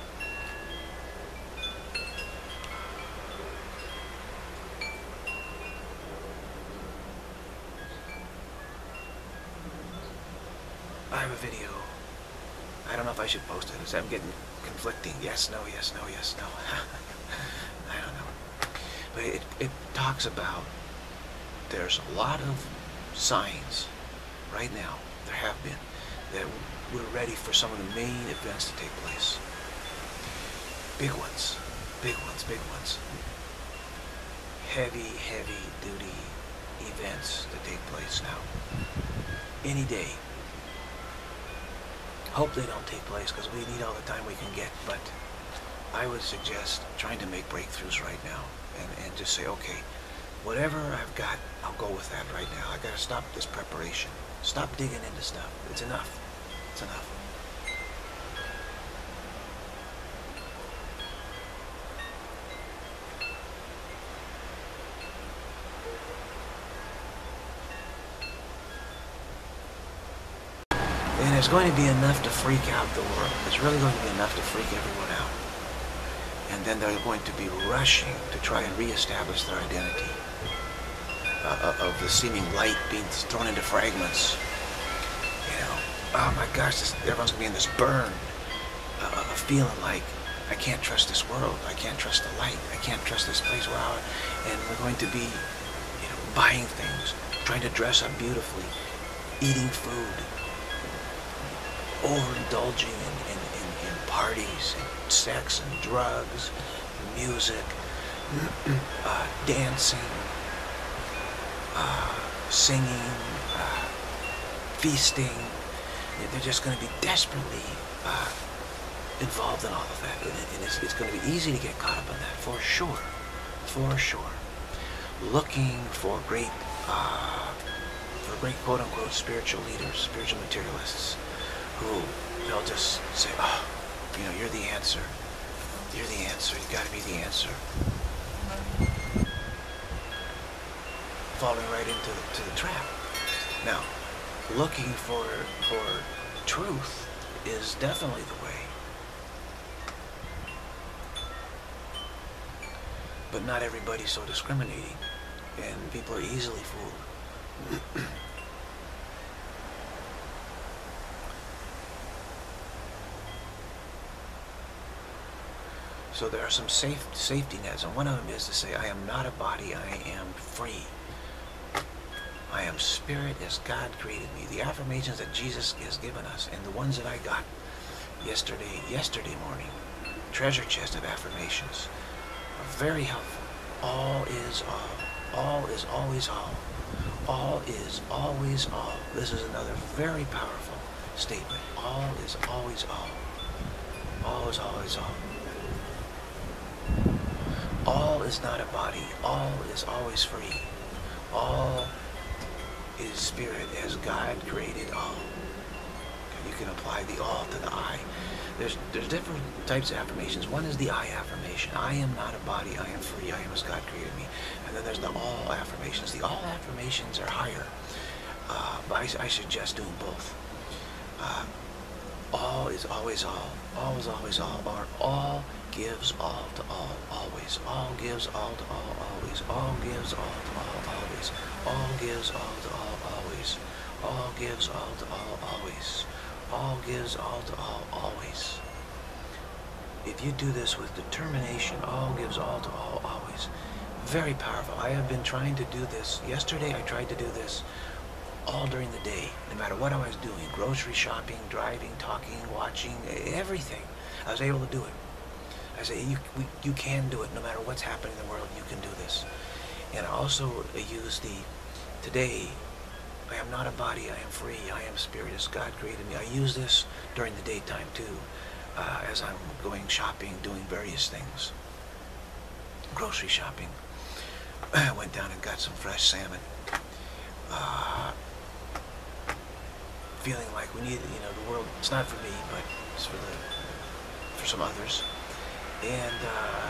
I have a video. I don't know if I should post it. I'm getting conflicting. Yes, no, yes, no, yes, no. I don't know. But it, it talks about there's a lot of signs right now, there have been, that we're ready for some of the main events to take place. Big ones. Big ones, big ones. Heavy, heavy duty events that take place now. Any day. Hope they don't take place because we need all the time we can get, but I would suggest trying to make breakthroughs right now and, and just say, okay, whatever I've got, I'll go with that right now. I gotta stop this preparation. Stop digging into stuff. It's enough. It's enough. And it's going to be enough to freak out the world. It's really going to be enough to freak everyone out. And then they're going to be rushing to try and reestablish their identity uh, of the seeming light being thrown into fragments. You know, oh my gosh, this, everyone's going to be in this burn uh, of feeling like, I can't trust this world. I can't trust the light. I can't trust this place. Wow. And we're going to be, you know, buying things, trying to dress up beautifully, eating food, overindulging in, in, in, in parties, and sex and drugs, and music, uh, dancing, uh, singing, uh, feasting. They're just going to be desperately uh, involved in all of that, and it's, it's going to be easy to get caught up in that, for sure, for sure. Looking for great, uh, for great quote-unquote spiritual leaders, spiritual materialists, who they'll just say, oh, you know, you're the answer, you're the answer, you got to be the answer. Falling right into the, to the trap. Now, looking for for truth is definitely the way. But not everybody's so discriminating, and people are easily fooled. So there are some safe safety nets, and one of them is to say, I am not a body, I am free. I am spirit as God created me. The affirmations that Jesus has given us, and the ones that I got yesterday, yesterday morning, treasure chest of affirmations, are very helpful. All is all. All is always all. All is always all. This is another very powerful statement. All is always all. All is always all. All is not a body. All is always free. All is spirit as God created all. You can apply the all to the I. There's, there's different types of affirmations. One is the I affirmation. I am not a body. I am free. I am as God created me. And then there's the all affirmations. The all affirmations are higher. Uh, but I, I suggest doing both. Uh, all is always all. All is always all. Or all gives all to all, always. All gives all to all, always. All gives all to all, always. All gives all to all, always. All gives all to all, always. All gives all to all, always. If you do this with determination, all gives all to all, always. Very powerful. I have been trying to do this. Yesterday I tried to do this all during the day, no matter what I was doing. Grocery shopping, driving, talking, watching, everything. I was able to do it. I say, you, we, you can do it no matter what's happening in the world. You can do this. And I also use the, today, I am not a body, I am free, I am spirit as God created me. I use this during the daytime too, uh, as I'm going shopping, doing various things. Grocery shopping. I went down and got some fresh salmon. Uh, feeling like we need, you know, the world, it's not for me, but it's for the, for some others. And uh,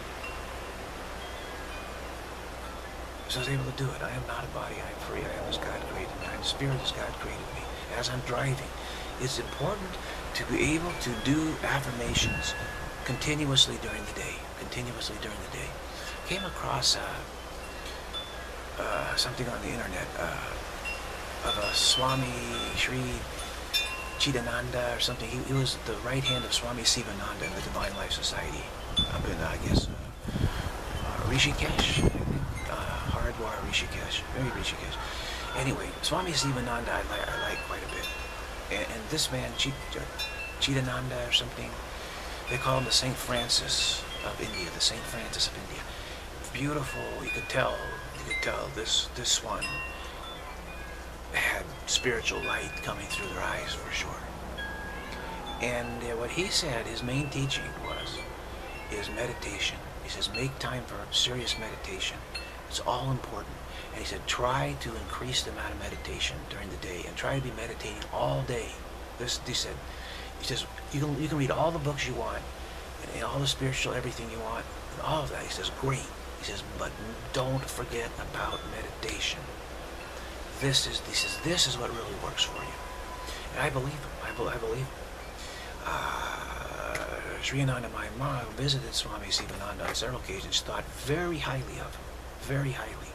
so I was able to do it. I am not a body, I am free, I am as God created me, I am spirit as God created me. As I'm driving, it's important to be able to do affirmations continuously during the day, continuously during the day. Came across uh, uh, something on the internet uh, of a Swami Sri Chidananda or something. He, he was the right hand of Swami Sivananda in the Divine Life Society up in, I guess, uh, uh, Rishikesh. Hardwar Rishikesh, maybe Rishikesh. Anyway, Swami Sivananda I, li I like quite a bit. And, and this man, Ch Chidananda or something, they call him the Saint Francis of India, the Saint Francis of India. Beautiful, you could tell, you could tell this, this one had spiritual light coming through their eyes for sure. And uh, what he said, his main teaching was, is meditation. He says, make time for serious meditation. It's all important. And he said, try to increase the amount of meditation during the day and try to be meditating all day. This, he said, he says, you can, you can read all the books you want and, and all the spiritual everything you want and all of that. He says, great. He says, but don't forget about meditation. This is, he says, this is what really works for you. And I believe him. I, be, I believe him. Uh, Sri Ananda, my mom, visited Swami Sivananda on several occasions, thought very highly of him. Very highly.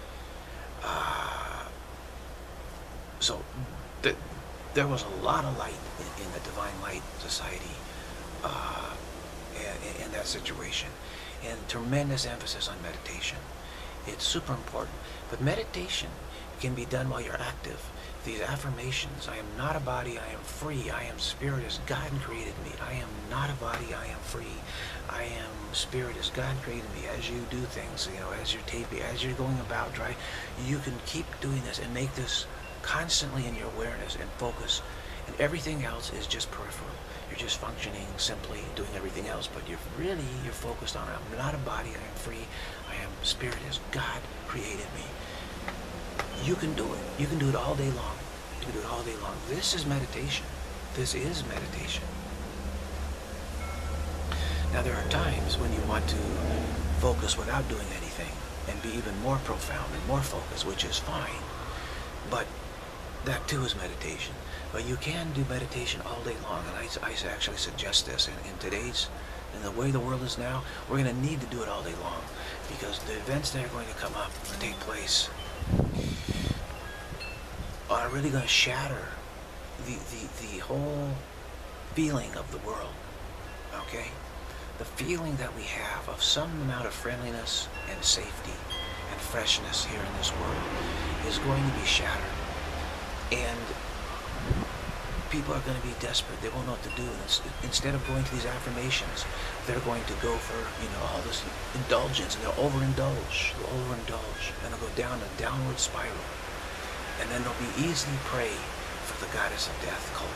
Uh, so th there was a lot of light in, in the Divine Light Society uh, in, in that situation, and tremendous emphasis on meditation. It's super important. But meditation can be done while you're active. These affirmations: I am not a body, I am free, I am spirit as God created me. I am not a body, I am free. I am spirit as God created me. As you do things, you know, as you're taping, as you're going about, right, you can keep doing this and make this constantly in your awareness and focus, and everything else is just peripheral. You're just functioning, simply doing everything else, but you're really, you're focused on, I'm not a body, I am free, I am spirit as God created me. You can do it. You can do it all day long. You can do it all day long. This is meditation. This is meditation. Now there are times when you want to focus without doing anything and be even more profound and more focused, which is fine. But that too is meditation. But you can do meditation all day long, and I, I actually suggest this. In, in today's, in the way the world is now, we're going to need to do it all day long, because the events that are going to come up or take place are really going to shatter the, the, the whole feeling of the world, okay? The feeling that we have of some amount of friendliness and safety and freshness here in this world is going to be shattered. And people are going to be desperate. They won't know what to do. Instead of going to these affirmations, they're going to go for, you know, all this indulgence, and they'll overindulge. They'll overindulge, and they'll go down a downward spiral. And then they'll be easily prey for the goddess of death cult.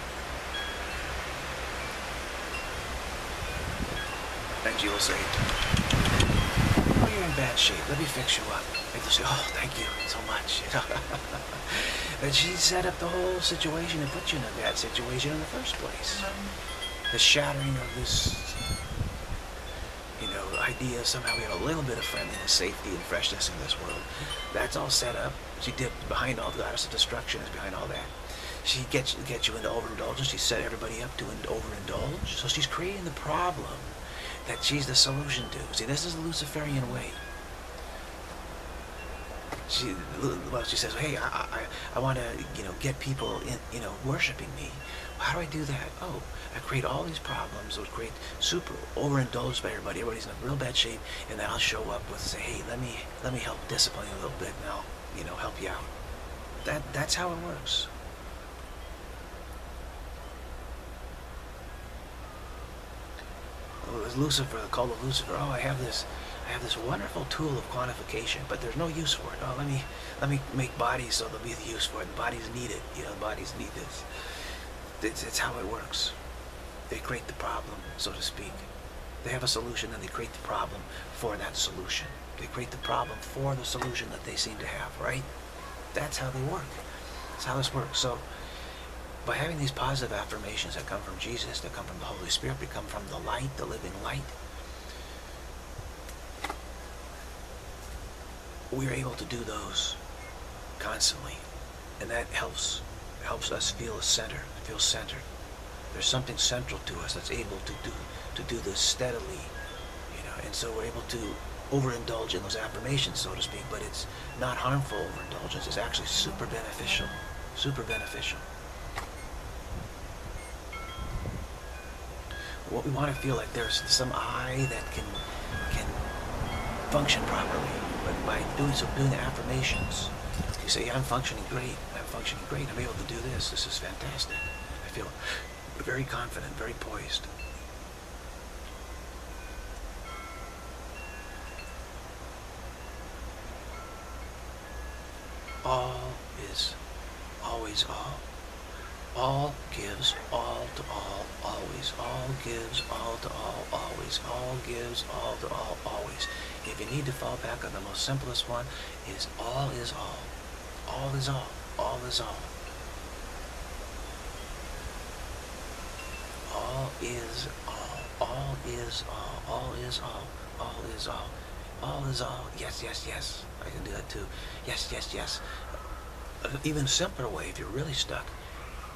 And she will say, oh, you're in bad shape. Let me fix you up. And they'll say, oh, thank you so much. And she set up the whole situation and put you in a bad situation in the first place. The shattering of this, you know, idea somehow we have a little bit of friendliness, safety, and freshness in this world. That's all set up. She did behind all the goddess of destruction is behind all that. She gets gets you into overindulgence. She set everybody up to overindulge. So she's creating the problem that she's the solution to. See, this is the Luciferian way. She, well, she says, hey, I, I, I want to, you know, get people, in, you know, worshiping me. How do I do that? Oh, I create all these problems. Would create super overindulged by everybody. Everybody's in a real bad shape, and then I'll show up with, say, hey, let me, let me help discipline you a little bit, and I'll, you know, help you out. That, that's how it works. Oh, there's Lucifer, the cult of Lucifer. Oh, I have this. I have this wonderful tool of quantification, but there's no use for it. Oh, let me let me make bodies so there'll be the use for it. The bodies need it. You know, the bodies need this. It's, it's how it works. They create the problem, so to speak. They have a solution, and they create the problem for that solution. They create the problem for the solution that they seem to have, right? That's how they work. That's how this works. So, by having these positive affirmations that come from Jesus, that come from the Holy Spirit, that come from the light, the living light, we're able to do those constantly, and that helps helps us feel centered, feel centered. There's something central to us that's able to do to do this steadily, you know, and so we're able to overindulge in those affirmations, so to speak, but it's not harmful overindulgence. It's actually super beneficial, super beneficial. What we want to feel like there's some I that can can function properly. But by doing so, doing the affirmations, you say, I'm functioning great, I'm functioning great, I'm able to do this, this is fantastic. I feel very confident, very poised. All is always all. All gives all to all, always. All gives all to all, always. All gives all to all, always. If you need to fall back on the most simplest one, is all is all. All is all. All is all. All is all. All is all. All is all. All is all. All is all. Yes, yes, yes. I can do that too. Yes, yes, yes. An even simpler way, if you're really stuck,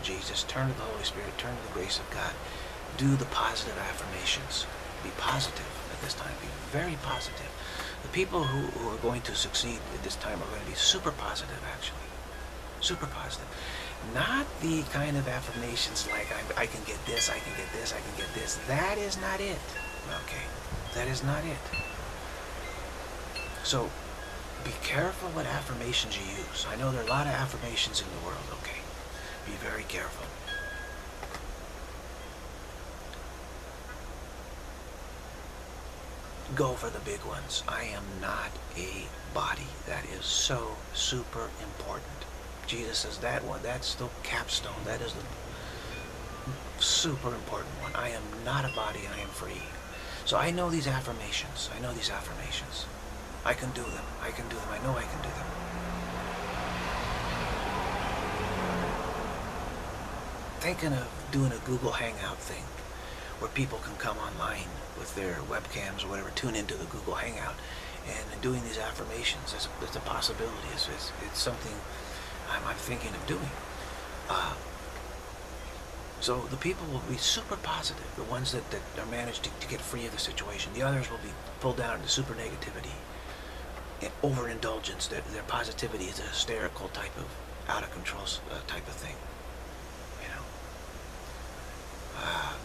Jesus, turn to the Holy Spirit, turn to the grace of God. Do the positive affirmations. Be positive at this time. Be very positive. The people who, who are going to succeed at this time are going to be super positive, actually. Super positive. Not the kind of affirmations like, I, I can get this, I can get this, I can get this. That is not it. Okay? That is not it. So, be careful what affirmations you use. I know there are a lot of affirmations in the world, okay? Be very careful. Go for the big ones. I am not a body. That is so super important. Jesus says that one, that's the capstone. That is the super important one. I am not a body, I am free. So I know these affirmations. I know these affirmations. I can do them. I can do them. I know I can do them. Thinking of doing a Google Hangout thing where people can come online with their webcams or whatever, tune into the Google Hangout, and doing these affirmations. It's a, it's a possibility. It's, it's, it's something I'm, I'm thinking of doing. Uh, so the people will be super positive, the ones that, that are managed to, to get free of the situation. The others will be pulled down into super negativity, and overindulgence. Their, their positivity is a hysterical type of, out of control uh, type of thing. You know. Uh,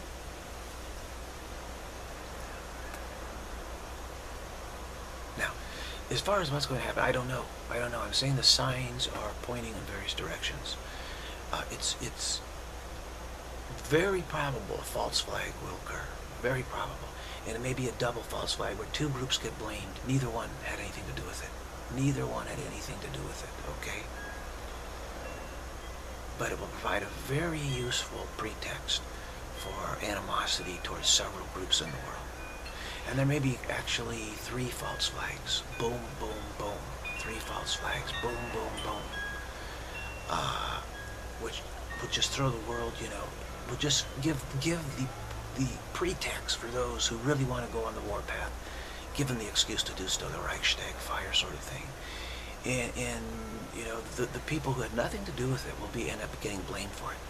now, as far as what's going to happen, I don't know. I don't know. I'm saying the signs are pointing in various directions. Uh, it's it's very probable a false flag will occur. Very probable. And it may be a double false flag where two groups get blamed. Neither one had anything to do with it. Neither one had anything to do with it, okay? But it will provide a very useful pretext for animosity towards several groups in the world. And there may be actually three false flags. Boom, boom, boom. Three false flags. Boom, boom, boom. Uh, which would just throw the world, you know, would just give give the the pretext for those who really want to go on the warpath, give them the excuse to do so, the Reichstag fire sort of thing. And, and you know, the, the people who had nothing to do with it will be end up getting blamed for it.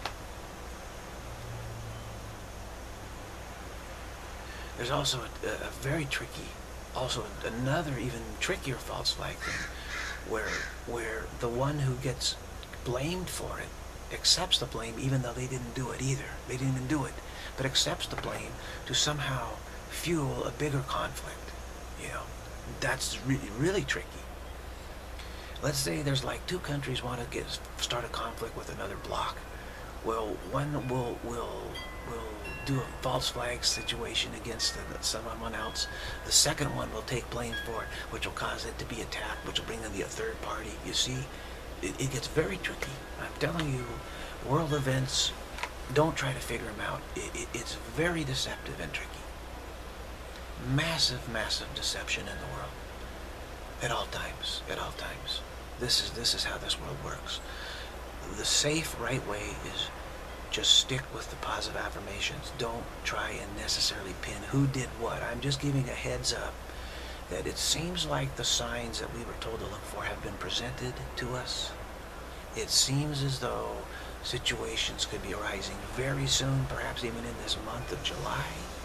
There's also a, a very tricky, also another even trickier false flag thing, where where the one who gets blamed for it accepts the blame even though they didn't do it either. They didn't even do it, but accepts the blame to somehow fuel a bigger conflict. You know, that's really, really tricky. Let's say there's like two countries want to get start a conflict with another bloc. Well, one will will will do a false flag situation against the, someone else. The second one will take blame for it, which will cause it to be attacked, which will bring in the third party. You see, it, it gets very tricky. I'm telling you, world events, don't try to figure them out. It, it, it's very deceptive and tricky. Massive, massive deception in the world. At all times. At all times. This is this is how this world works. The safe, right way is just stick with the positive affirmations. Don't try and necessarily pin who did what. I'm just giving a heads up that it seems like the signs that we were told to look for have been presented to us. It seems as though situations could be arising very soon, perhaps even in this month of July.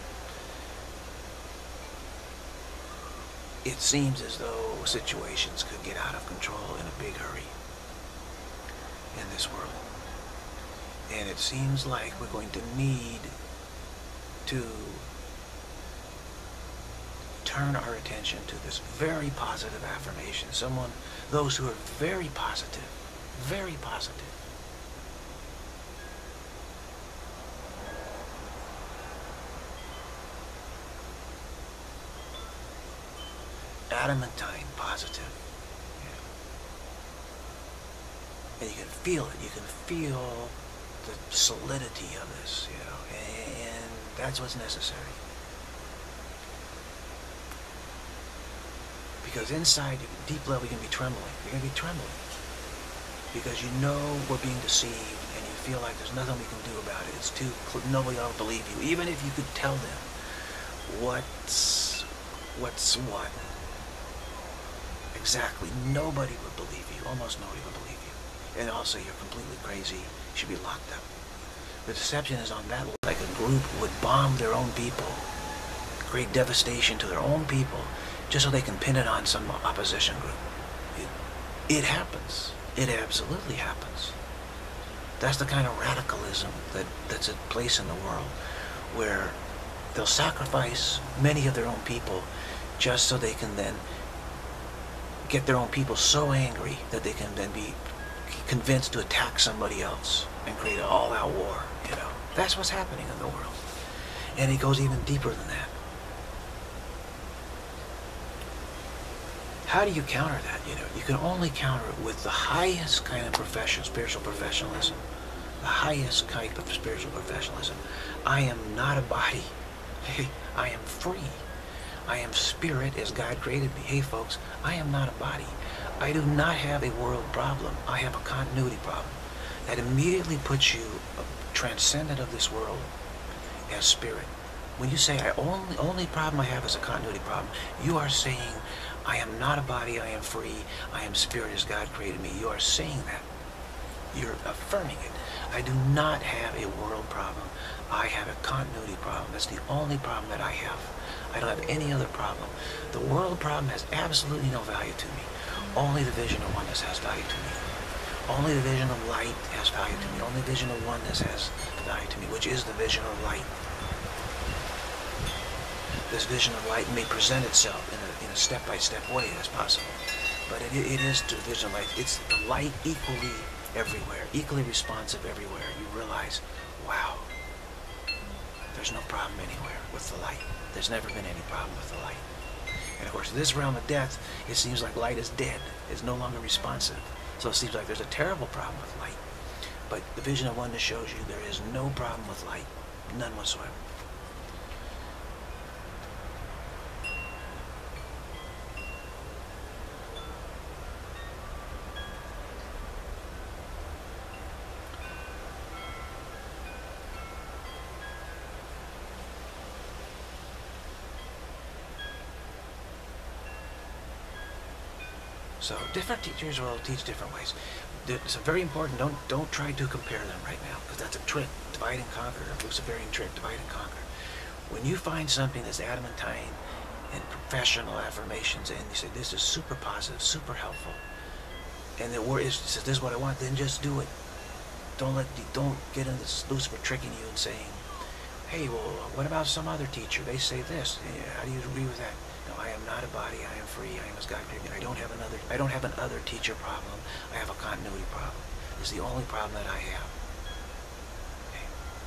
It seems as though situations could get out of control in a big hurry in this world. And it seems like we're going to need to turn our attention to this very positive affirmation. Someone, those who are very positive, very positive. Adamantine positive. Yeah. And you can feel it. You can feel the solidity of this, you know, and that's what's necessary. Because inside, deep level, you're going to be trembling. You're going to be trembling. Because you know we're being deceived, and you feel like there's nothing we can do about it. It's too, nobody will believe you. Even if you could tell them what's, what's what. Exactly. Nobody would believe you. Almost nobody would believe you. And also, you're completely crazy. You should be locked up. The deception is on that level. Like a group would bomb their own people, create devastation to their own people, just so they can pin it on some opposition group. It, it happens. It absolutely happens. That's the kind of radicalism that, that's at place in the world, where they'll sacrifice many of their own people just so they can then get their own people so angry that they can then be convinced to attack somebody else and create an all-out war, you know. That's what's happening in the world. And it goes even deeper than that. How do you counter that? You know, you can only counter it with the highest kind of professional, spiritual professionalism. The highest type of spiritual professionalism. I am not a body. I am free. I am spirit as God created me. Hey folks, I am not a body. I do not have a world problem. I have a continuity problem. That immediately puts you transcendent of this world as spirit. When you say, I only only problem I have is a continuity problem, you are saying, I am not a body, I am free, I am spirit as God created me. You are saying that. You're affirming it. I do not have a world problem. I have a continuity problem. That's the only problem that I have. I don't have any other problem. The world problem has absolutely no value to me. Only the vision of oneness has value to me. Only the vision of light has value to me. Only the vision of oneness has value to me, which is the vision of light. This vision of light may present itself in a, in a step-by-step way as possible. But it, it is to the vision of light. It's the light equally everywhere, equally responsive everywhere. You realize, wow, there's no problem anywhere with the light. There's never been any problem with the light. And of course, in this realm of death, it seems like light is dead. It's no longer responsive. So it seems like there's a terrible problem with light. But the vision of oneness shows you there is no problem with light. None whatsoever. So different teachers will teach different ways. It's very important. Don't don't try to compare them right now, because that's a trick. Divide and conquer. A Luciferian trick. Divide and conquer. When you find something that's adamantine and professional affirmations, and you say this is super positive, super helpful, and the word is says this is what I want, then just do it. Don't let don't get into this Lucifer tricking you and saying, hey, well, what about some other teacher? They say this. How do you agree with that? No, I am not a body. I am free. I am as God created me. I don't have another. I don't have an other teacher problem. I have a continuity problem. It's the only problem that I have. Okay.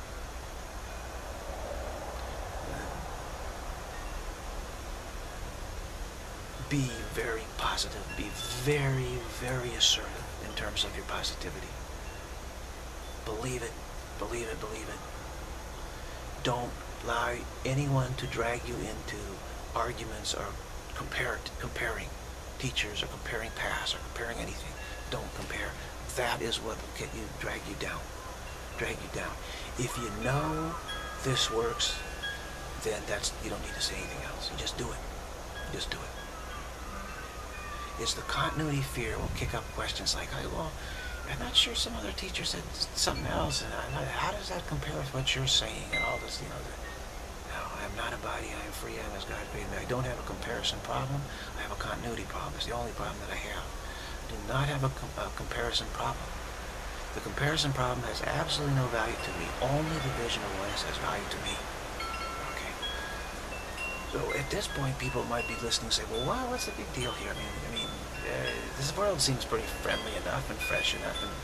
Be very positive. Be very, very assertive in terms of your positivity. Believe it. Believe it. Believe it. Don't allow anyone to drag you into arguments or compare, comparing teachers or comparing past or comparing anything. Don't compare. That is what will get you, drag you down. Drag you down. If you know this works, then that's, you don't need to say anything else. You just do it. Just do it. It's the continuity fear will kick up questions like, hey, well, I'm not sure some other teacher said something else, and I, how does that compare with what you're saying and all this, you know, the, I'm not a body, I am free, I am as God created me. I don't have a comparison problem, I have a continuity problem. It's the only problem that I have. I do not have a, com a comparison problem. The comparison problem has absolutely no value to me. Only the vision of oneness has value to me. Okay. So at this point, people might be listening and say, well, wow, what's the big deal here? I mean, I mean, uh, this world seems pretty friendly enough and fresh enough and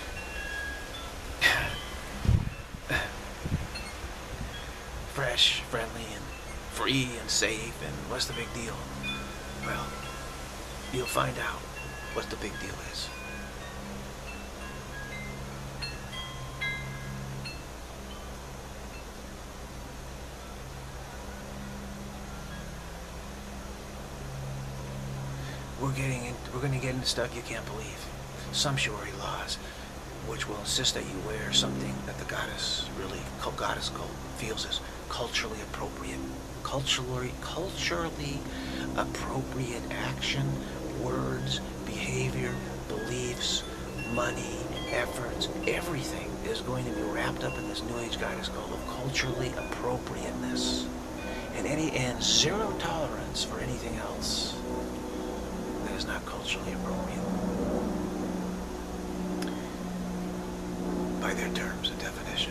fresh, friendly, and free, and safe, and what's the big deal? Well, you'll find out what the big deal is. We're getting in, we're going to get into stuff you can't believe. Sumptuary laws, which will insist that you wear something that the goddess really, goddess cult feels is culturally appropriate. Culturally, culturally appropriate action, words, behavior, beliefs, money, efforts, everything is going to be wrapped up in this New Age guidance called of culturally appropriateness. And any and zero tolerance for anything else that is not culturally appropriate. By their terms and definition.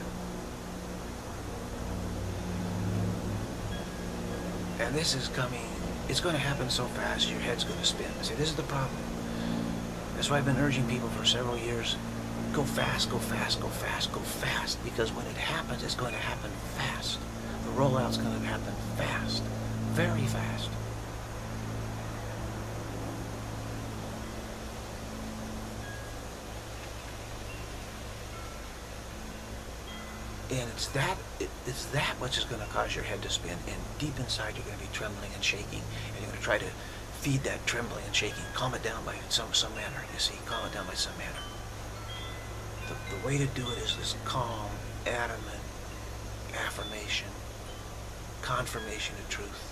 And this is coming, it's going to happen so fast, your head's going to spin. See, this is the problem. That's why I've been urging people for several years, go fast, go fast, go fast, go fast. Because when it happens, it's going to happen fast. The rollout's going to happen fast. Very fast. And it's that, it, it's that which is going to cause your head to spin. And deep inside, you're going to be trembling and shaking. And you're going to try to feed that trembling and shaking. Calm it down by some, some manner, you see. Calm it down by some manner. The, the way to do it is this calm, adamant affirmation, confirmation of truth.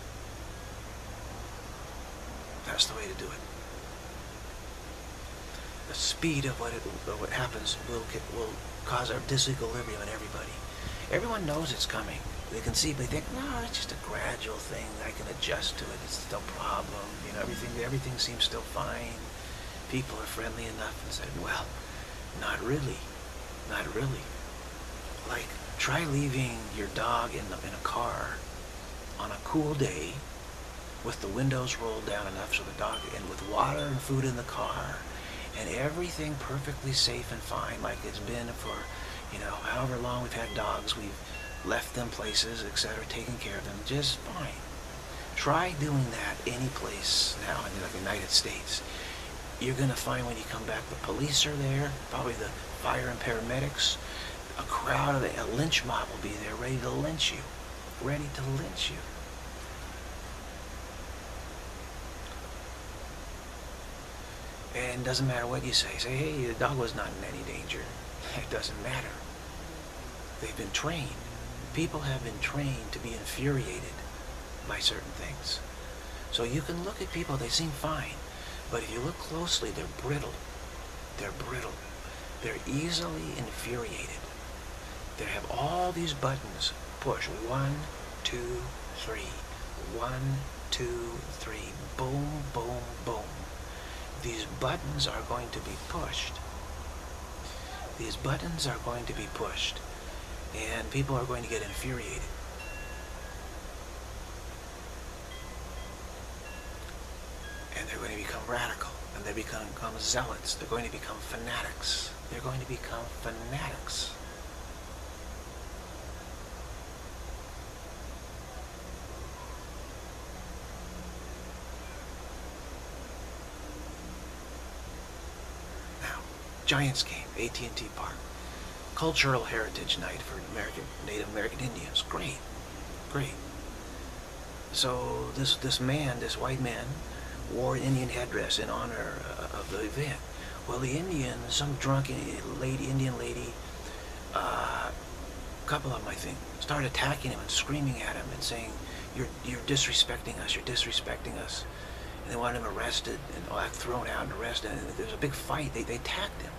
That's the way to do it. The speed of what it, of what happens will will cause a disequilibrium in everybody. Everyone knows it's coming. They can see, they think, no, it's just a gradual thing. I can adjust to it. It's no problem. You know, everything everything seems still fine. People are friendly enough and said, well, not really, not really. Like, try leaving your dog in the, in a car on a cool day with the windows rolled down enough so the dog, and with water and food in the car, and everything perfectly safe and fine, like it's been for, you know, however long we've had dogs, we've left them places, et cetera, taken care of them, just fine. Try doing that any place now in the United States. You're going to find when you come back, the police are there, probably the fire and paramedics, a crowd of the, a lynch mob will be there, ready to lynch you, ready to lynch you. And it doesn't matter what you say. Say, hey, the dog was not in any danger. It doesn't matter. They've been trained. People have been trained to be infuriated by certain things. So you can look at people, they seem fine. But if you look closely, they're brittle. They're brittle. They're easily infuriated. They have all these buttons push. One, two, three. One, two, three. Boom, boom, boom. These buttons are going to be pushed. These buttons are going to be pushed. And people are going to get infuriated. And they're going to become radical. And they become, become zealots. They're going to become fanatics. They're going to become fanatics. Giants game, A T and T Park. Cultural Heritage Night for American, Native American Indians. Great, great. So this this man, this white man, wore an Indian headdress in honor uh, of the event. Well, the Indian, some drunk lady, Indian lady, a uh, couple of them, I think, started attacking him and screaming at him and saying, "You're you're disrespecting us. You're disrespecting us." And they wanted him arrested and all, thrown out and arrested. And there was a big fight. They, they attacked him.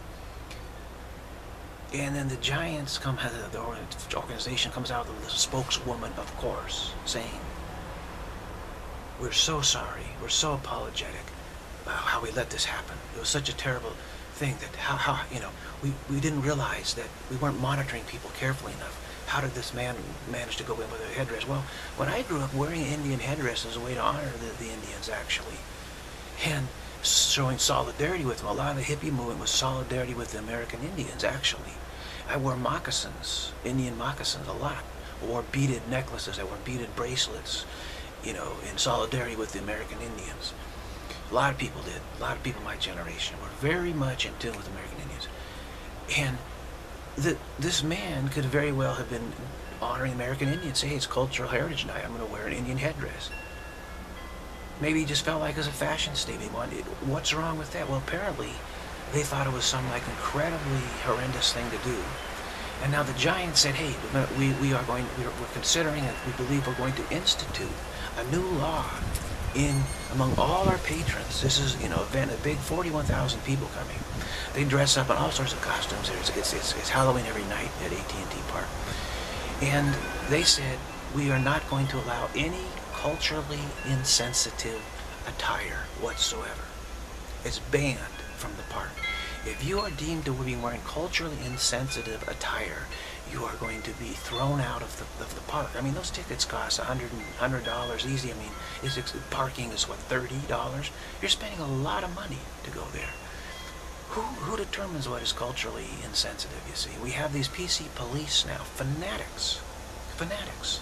And then the Giants come out, the organization comes out with the spokeswoman, of course, saying, "We're so sorry. We're so apologetic about how we let this happen. It was such a terrible thing that how, how you know, we, we didn't realize that we weren't monitoring people carefully enough. How did this man manage to go in with a headdress?" Well, when I grew up, wearing an Indian headdress is a way to honor the, the Indians, actually. And showing solidarity with them. A lot of the hippie movement was solidarity with the American Indians, actually. I wore moccasins, Indian moccasins, a lot. I wore beaded necklaces. I wore beaded bracelets, you know, in solidarity with the American Indians. A lot of people did. A lot of people my generation were very much in tune with American Indians. And that this man could very well have been honoring American Indians. Say, hey, it's Cultural Heritage Night. I'm going to wear an Indian headdress. Maybe he just felt like it was a fashion statement. What's wrong with that? Well, apparently they thought it was some like incredibly horrendous thing to do. And now the Giants said, hey, we, we are going, we're, we're considering it. We believe we're going to institute a new law in among all our patrons. This is, you know, event, a big forty-one thousand people coming. They dress up in all sorts of costumes. It's, it's, it's, it's Halloween every night at A T and T Park. And they said, we are not going to allow any culturally insensitive attire whatsoever. It's banned from the park. If you are deemed to be wearing culturally insensitive attire, you are going to be thrown out of the, of the park. I mean, those tickets cost one hundred dollars easy. I mean, it's, it's, parking is, what, thirty dollars? You're spending a lot of money to go there. Who, who determines what is culturally insensitive, you see? We have these P C police now, fanatics. Fanatics.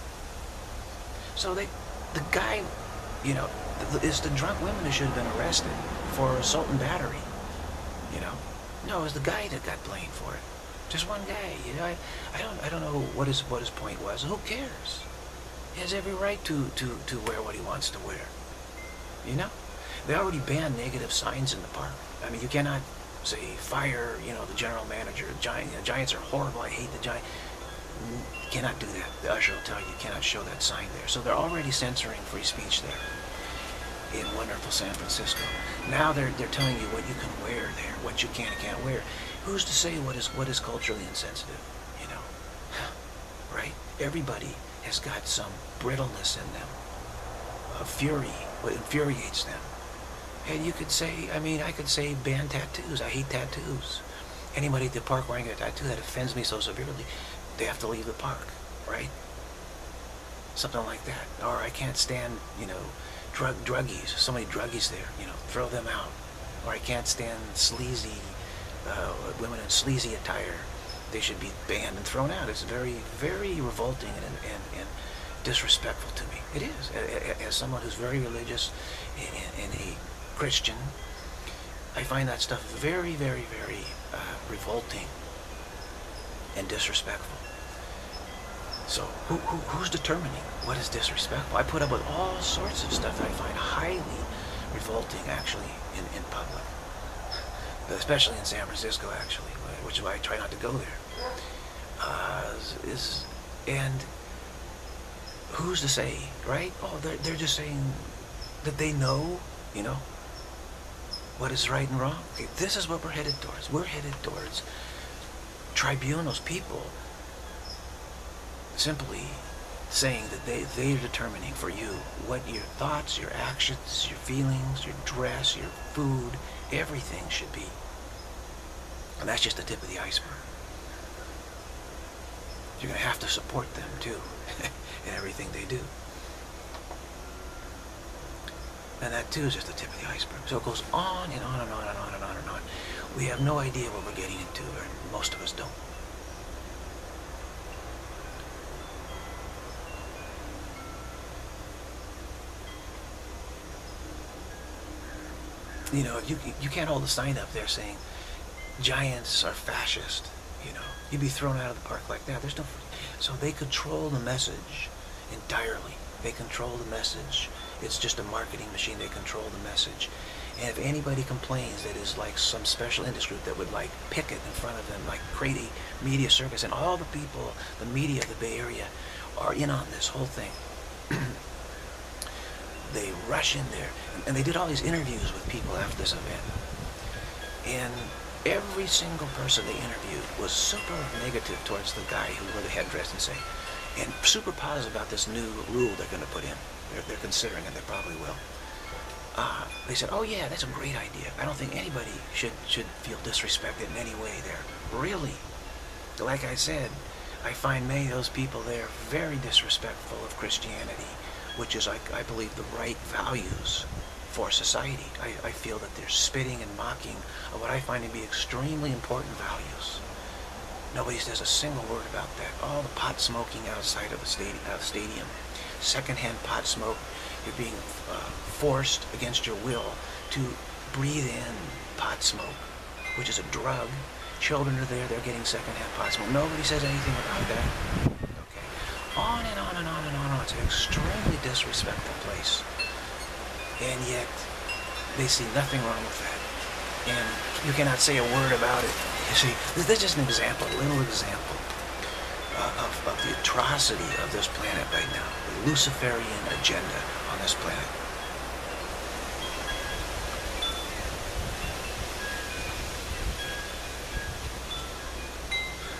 So they, the guy, you know, is the drunk women who should have been arrested for assault and battery. You know, no, it was the guy that got blamed for it. Just one guy. You know, I, I don't, I don't know what his, what his point was. Who cares? He has every right to, to, to wear what he wants to wear. You know, they already banned negative signs in the park. I mean, you cannot say fire. You know, the general manager. Giant, you know, Giants are horrible. I hate the Giants. You cannot do that. The usher will tell you you cannot show that sign there. So they're already censoring free speech there in wonderful San Francisco. Now they're they're telling you what you can wear there, what you can and can't wear. Who's to say what is what is culturally insensitive? You know, right? Everybody has got some brittleness in them, a fury, what infuriates them. And you could say, I mean, I could say ban tattoos. I hate tattoos. Anybody at the park wearing a tattoo that offends me so severely, they have to leave the park, right? Something like that. Or I can't stand, you know, drug druggies. So many druggies there, you know, throw them out. Or I can't stand sleazy uh, women in sleazy attire. They should be banned and thrown out. It's very, very revolting and, and, and disrespectful to me. It is. As someone who's very religious and, and a Christian, I find that stuff very, very, very uh, revolting and disrespectful. So who, who, who's determining what is disrespectful? I put up with all sorts of stuff that I find highly revolting, actually, in, in public. But especially in San Francisco, actually, which is why I try not to go there. Uh, is, and who's to say, right? Oh, they're, they're just saying that they know, you know, what is right and wrong. Okay, this is what we're headed towards. We're headed towards tribunals, people simply saying that they, they're determining for you what your thoughts, your actions, your feelings, your dress, your food, everything should be. And that's just the tip of the iceberg. You're going to have to support them, too, in everything they do. And that, too, is just the tip of the iceberg. So it goes on and on and on and on and on and on. We have no idea what we're getting into, or most of us don't. You know, you you can't hold a sign up there saying Giants are fascist. You know, you'd be thrown out of the park like that. There's no. So they control the message entirely. They control the message. It's just a marketing machine. They control the message. And if anybody complains that is like some special interest group that would like picket in front of them, like create a media circus, and all the people, the media of the Bay Area, are in on this whole thing. They rush in there, and they did all these interviews with people after this event. And every single person they interviewed was super negative towards the guy who wore the headdress and say, and super positive about this new rule they're going to put in. They're, they're considering it, they probably will. Uh, they said, oh yeah, that's a great idea. I don't think anybody should, should feel disrespected in any way there. Really? Like I said, I find many of those people there very disrespectful of Christianity, which is, I, I believe, the right values for society. I, I feel that they're spitting and mocking of what I find to be extremely important values. Nobody says a single word about that. All the pot smoking outside of the stadium, uh, stadium. Secondhand pot smoke. You're being uh, forced against your will to breathe in pot smoke, which is a drug. Children are there, they're getting secondhand pot smoke. Nobody says anything about that. Okay. On and on and on and on and on. It's an extremely disrespectful place. And yet, they see nothing wrong with that. And you cannot say a word about it. You see, this is just an example, a little example uh, of, of the atrocity of this planet right now. The Luciferian agenda on this planet.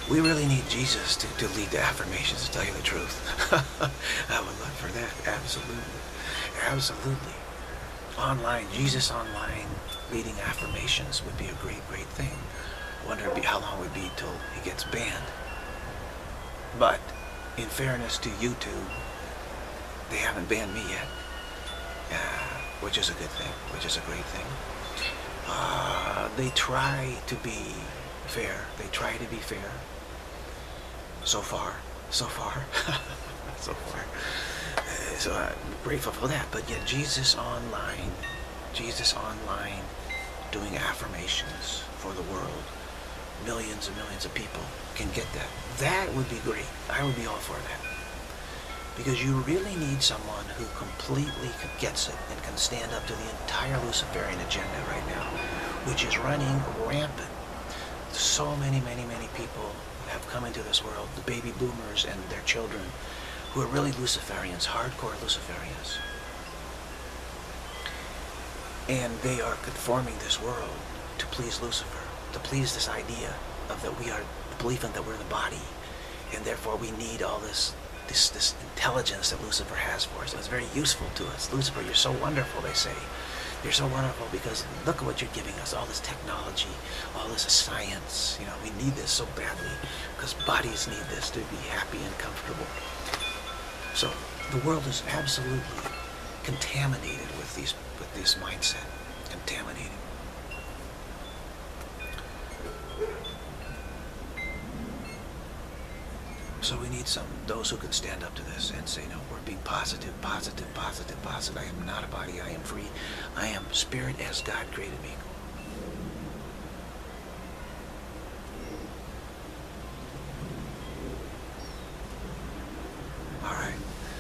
We really need Jesus to, to lead the affirmations, to tell you the truth. I would love for that. Absolutely. Absolutely. Online, Jesus online, leading affirmations would be a great, great thing. I wonder how long it would be till he gets banned. But, in fairness to YouTube, they haven't banned me yet. Uh, which is a good thing, which is a great thing. Uh, they try to be fair. They try to be fair. So far. So far. so far. Uh, so I'm grateful for that. But yet Jesus online, Jesus online doing affirmations for the world. Millions and millions of people can get that. That would be great. I would be all for that. Because you really need someone who completely gets it and can stand up to the entire Luciferian agenda right now, which is running rampant. So many, many, many people have come into this world, the baby boomers and their children, who are really Luciferians, hardcore Luciferians. And they are conforming this world to please Lucifer, to please this idea of that we are, the belief in that we're the body, and therefore we need all this This, this intelligence that Lucifer has for us. It's very useful to us. Lucifer, you're so wonderful, they say. You're so wonderful because look at what you're giving us. All this technology, all this science. You know, we need this so badly because bodies need this to be happy and comfortable. So the world is absolutely contaminated with these with this mindset. Contaminated. So we need some, those who can stand up to this and say, no, we're being positive, positive, positive, positive. I am not a body, I am free. I am spirit as God created me. All right.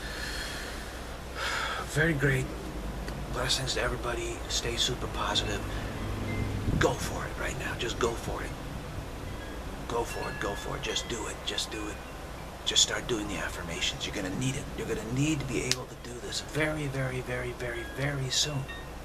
Very great. Blessings to everybody. Stay super positive. Go for it right now. Just go for it. Go for it, go for it. Just do it, just do it. Just start doing the affirmations. You're going to need it. You're going to need to be able to do this very, very, very, very, very soon.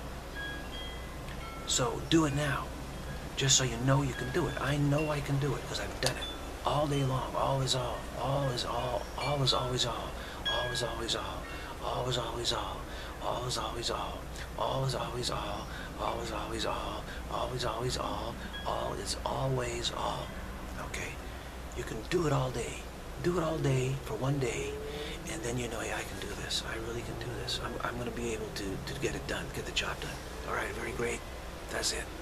So do it now. Just so you know you can do it. I know I can do it because I've done it. All day long. All is all. All is all. All is always all. All is always all. All is always all. All is always all. All is always all. All is always all. All is always all. All is always all. Okay? You can do it all day. Do it all day for one day, and then you know, yeah, I can do this. I really can do this. I'm, I'm going to be able to, to get it done, get the job done. All right, very great. That's it.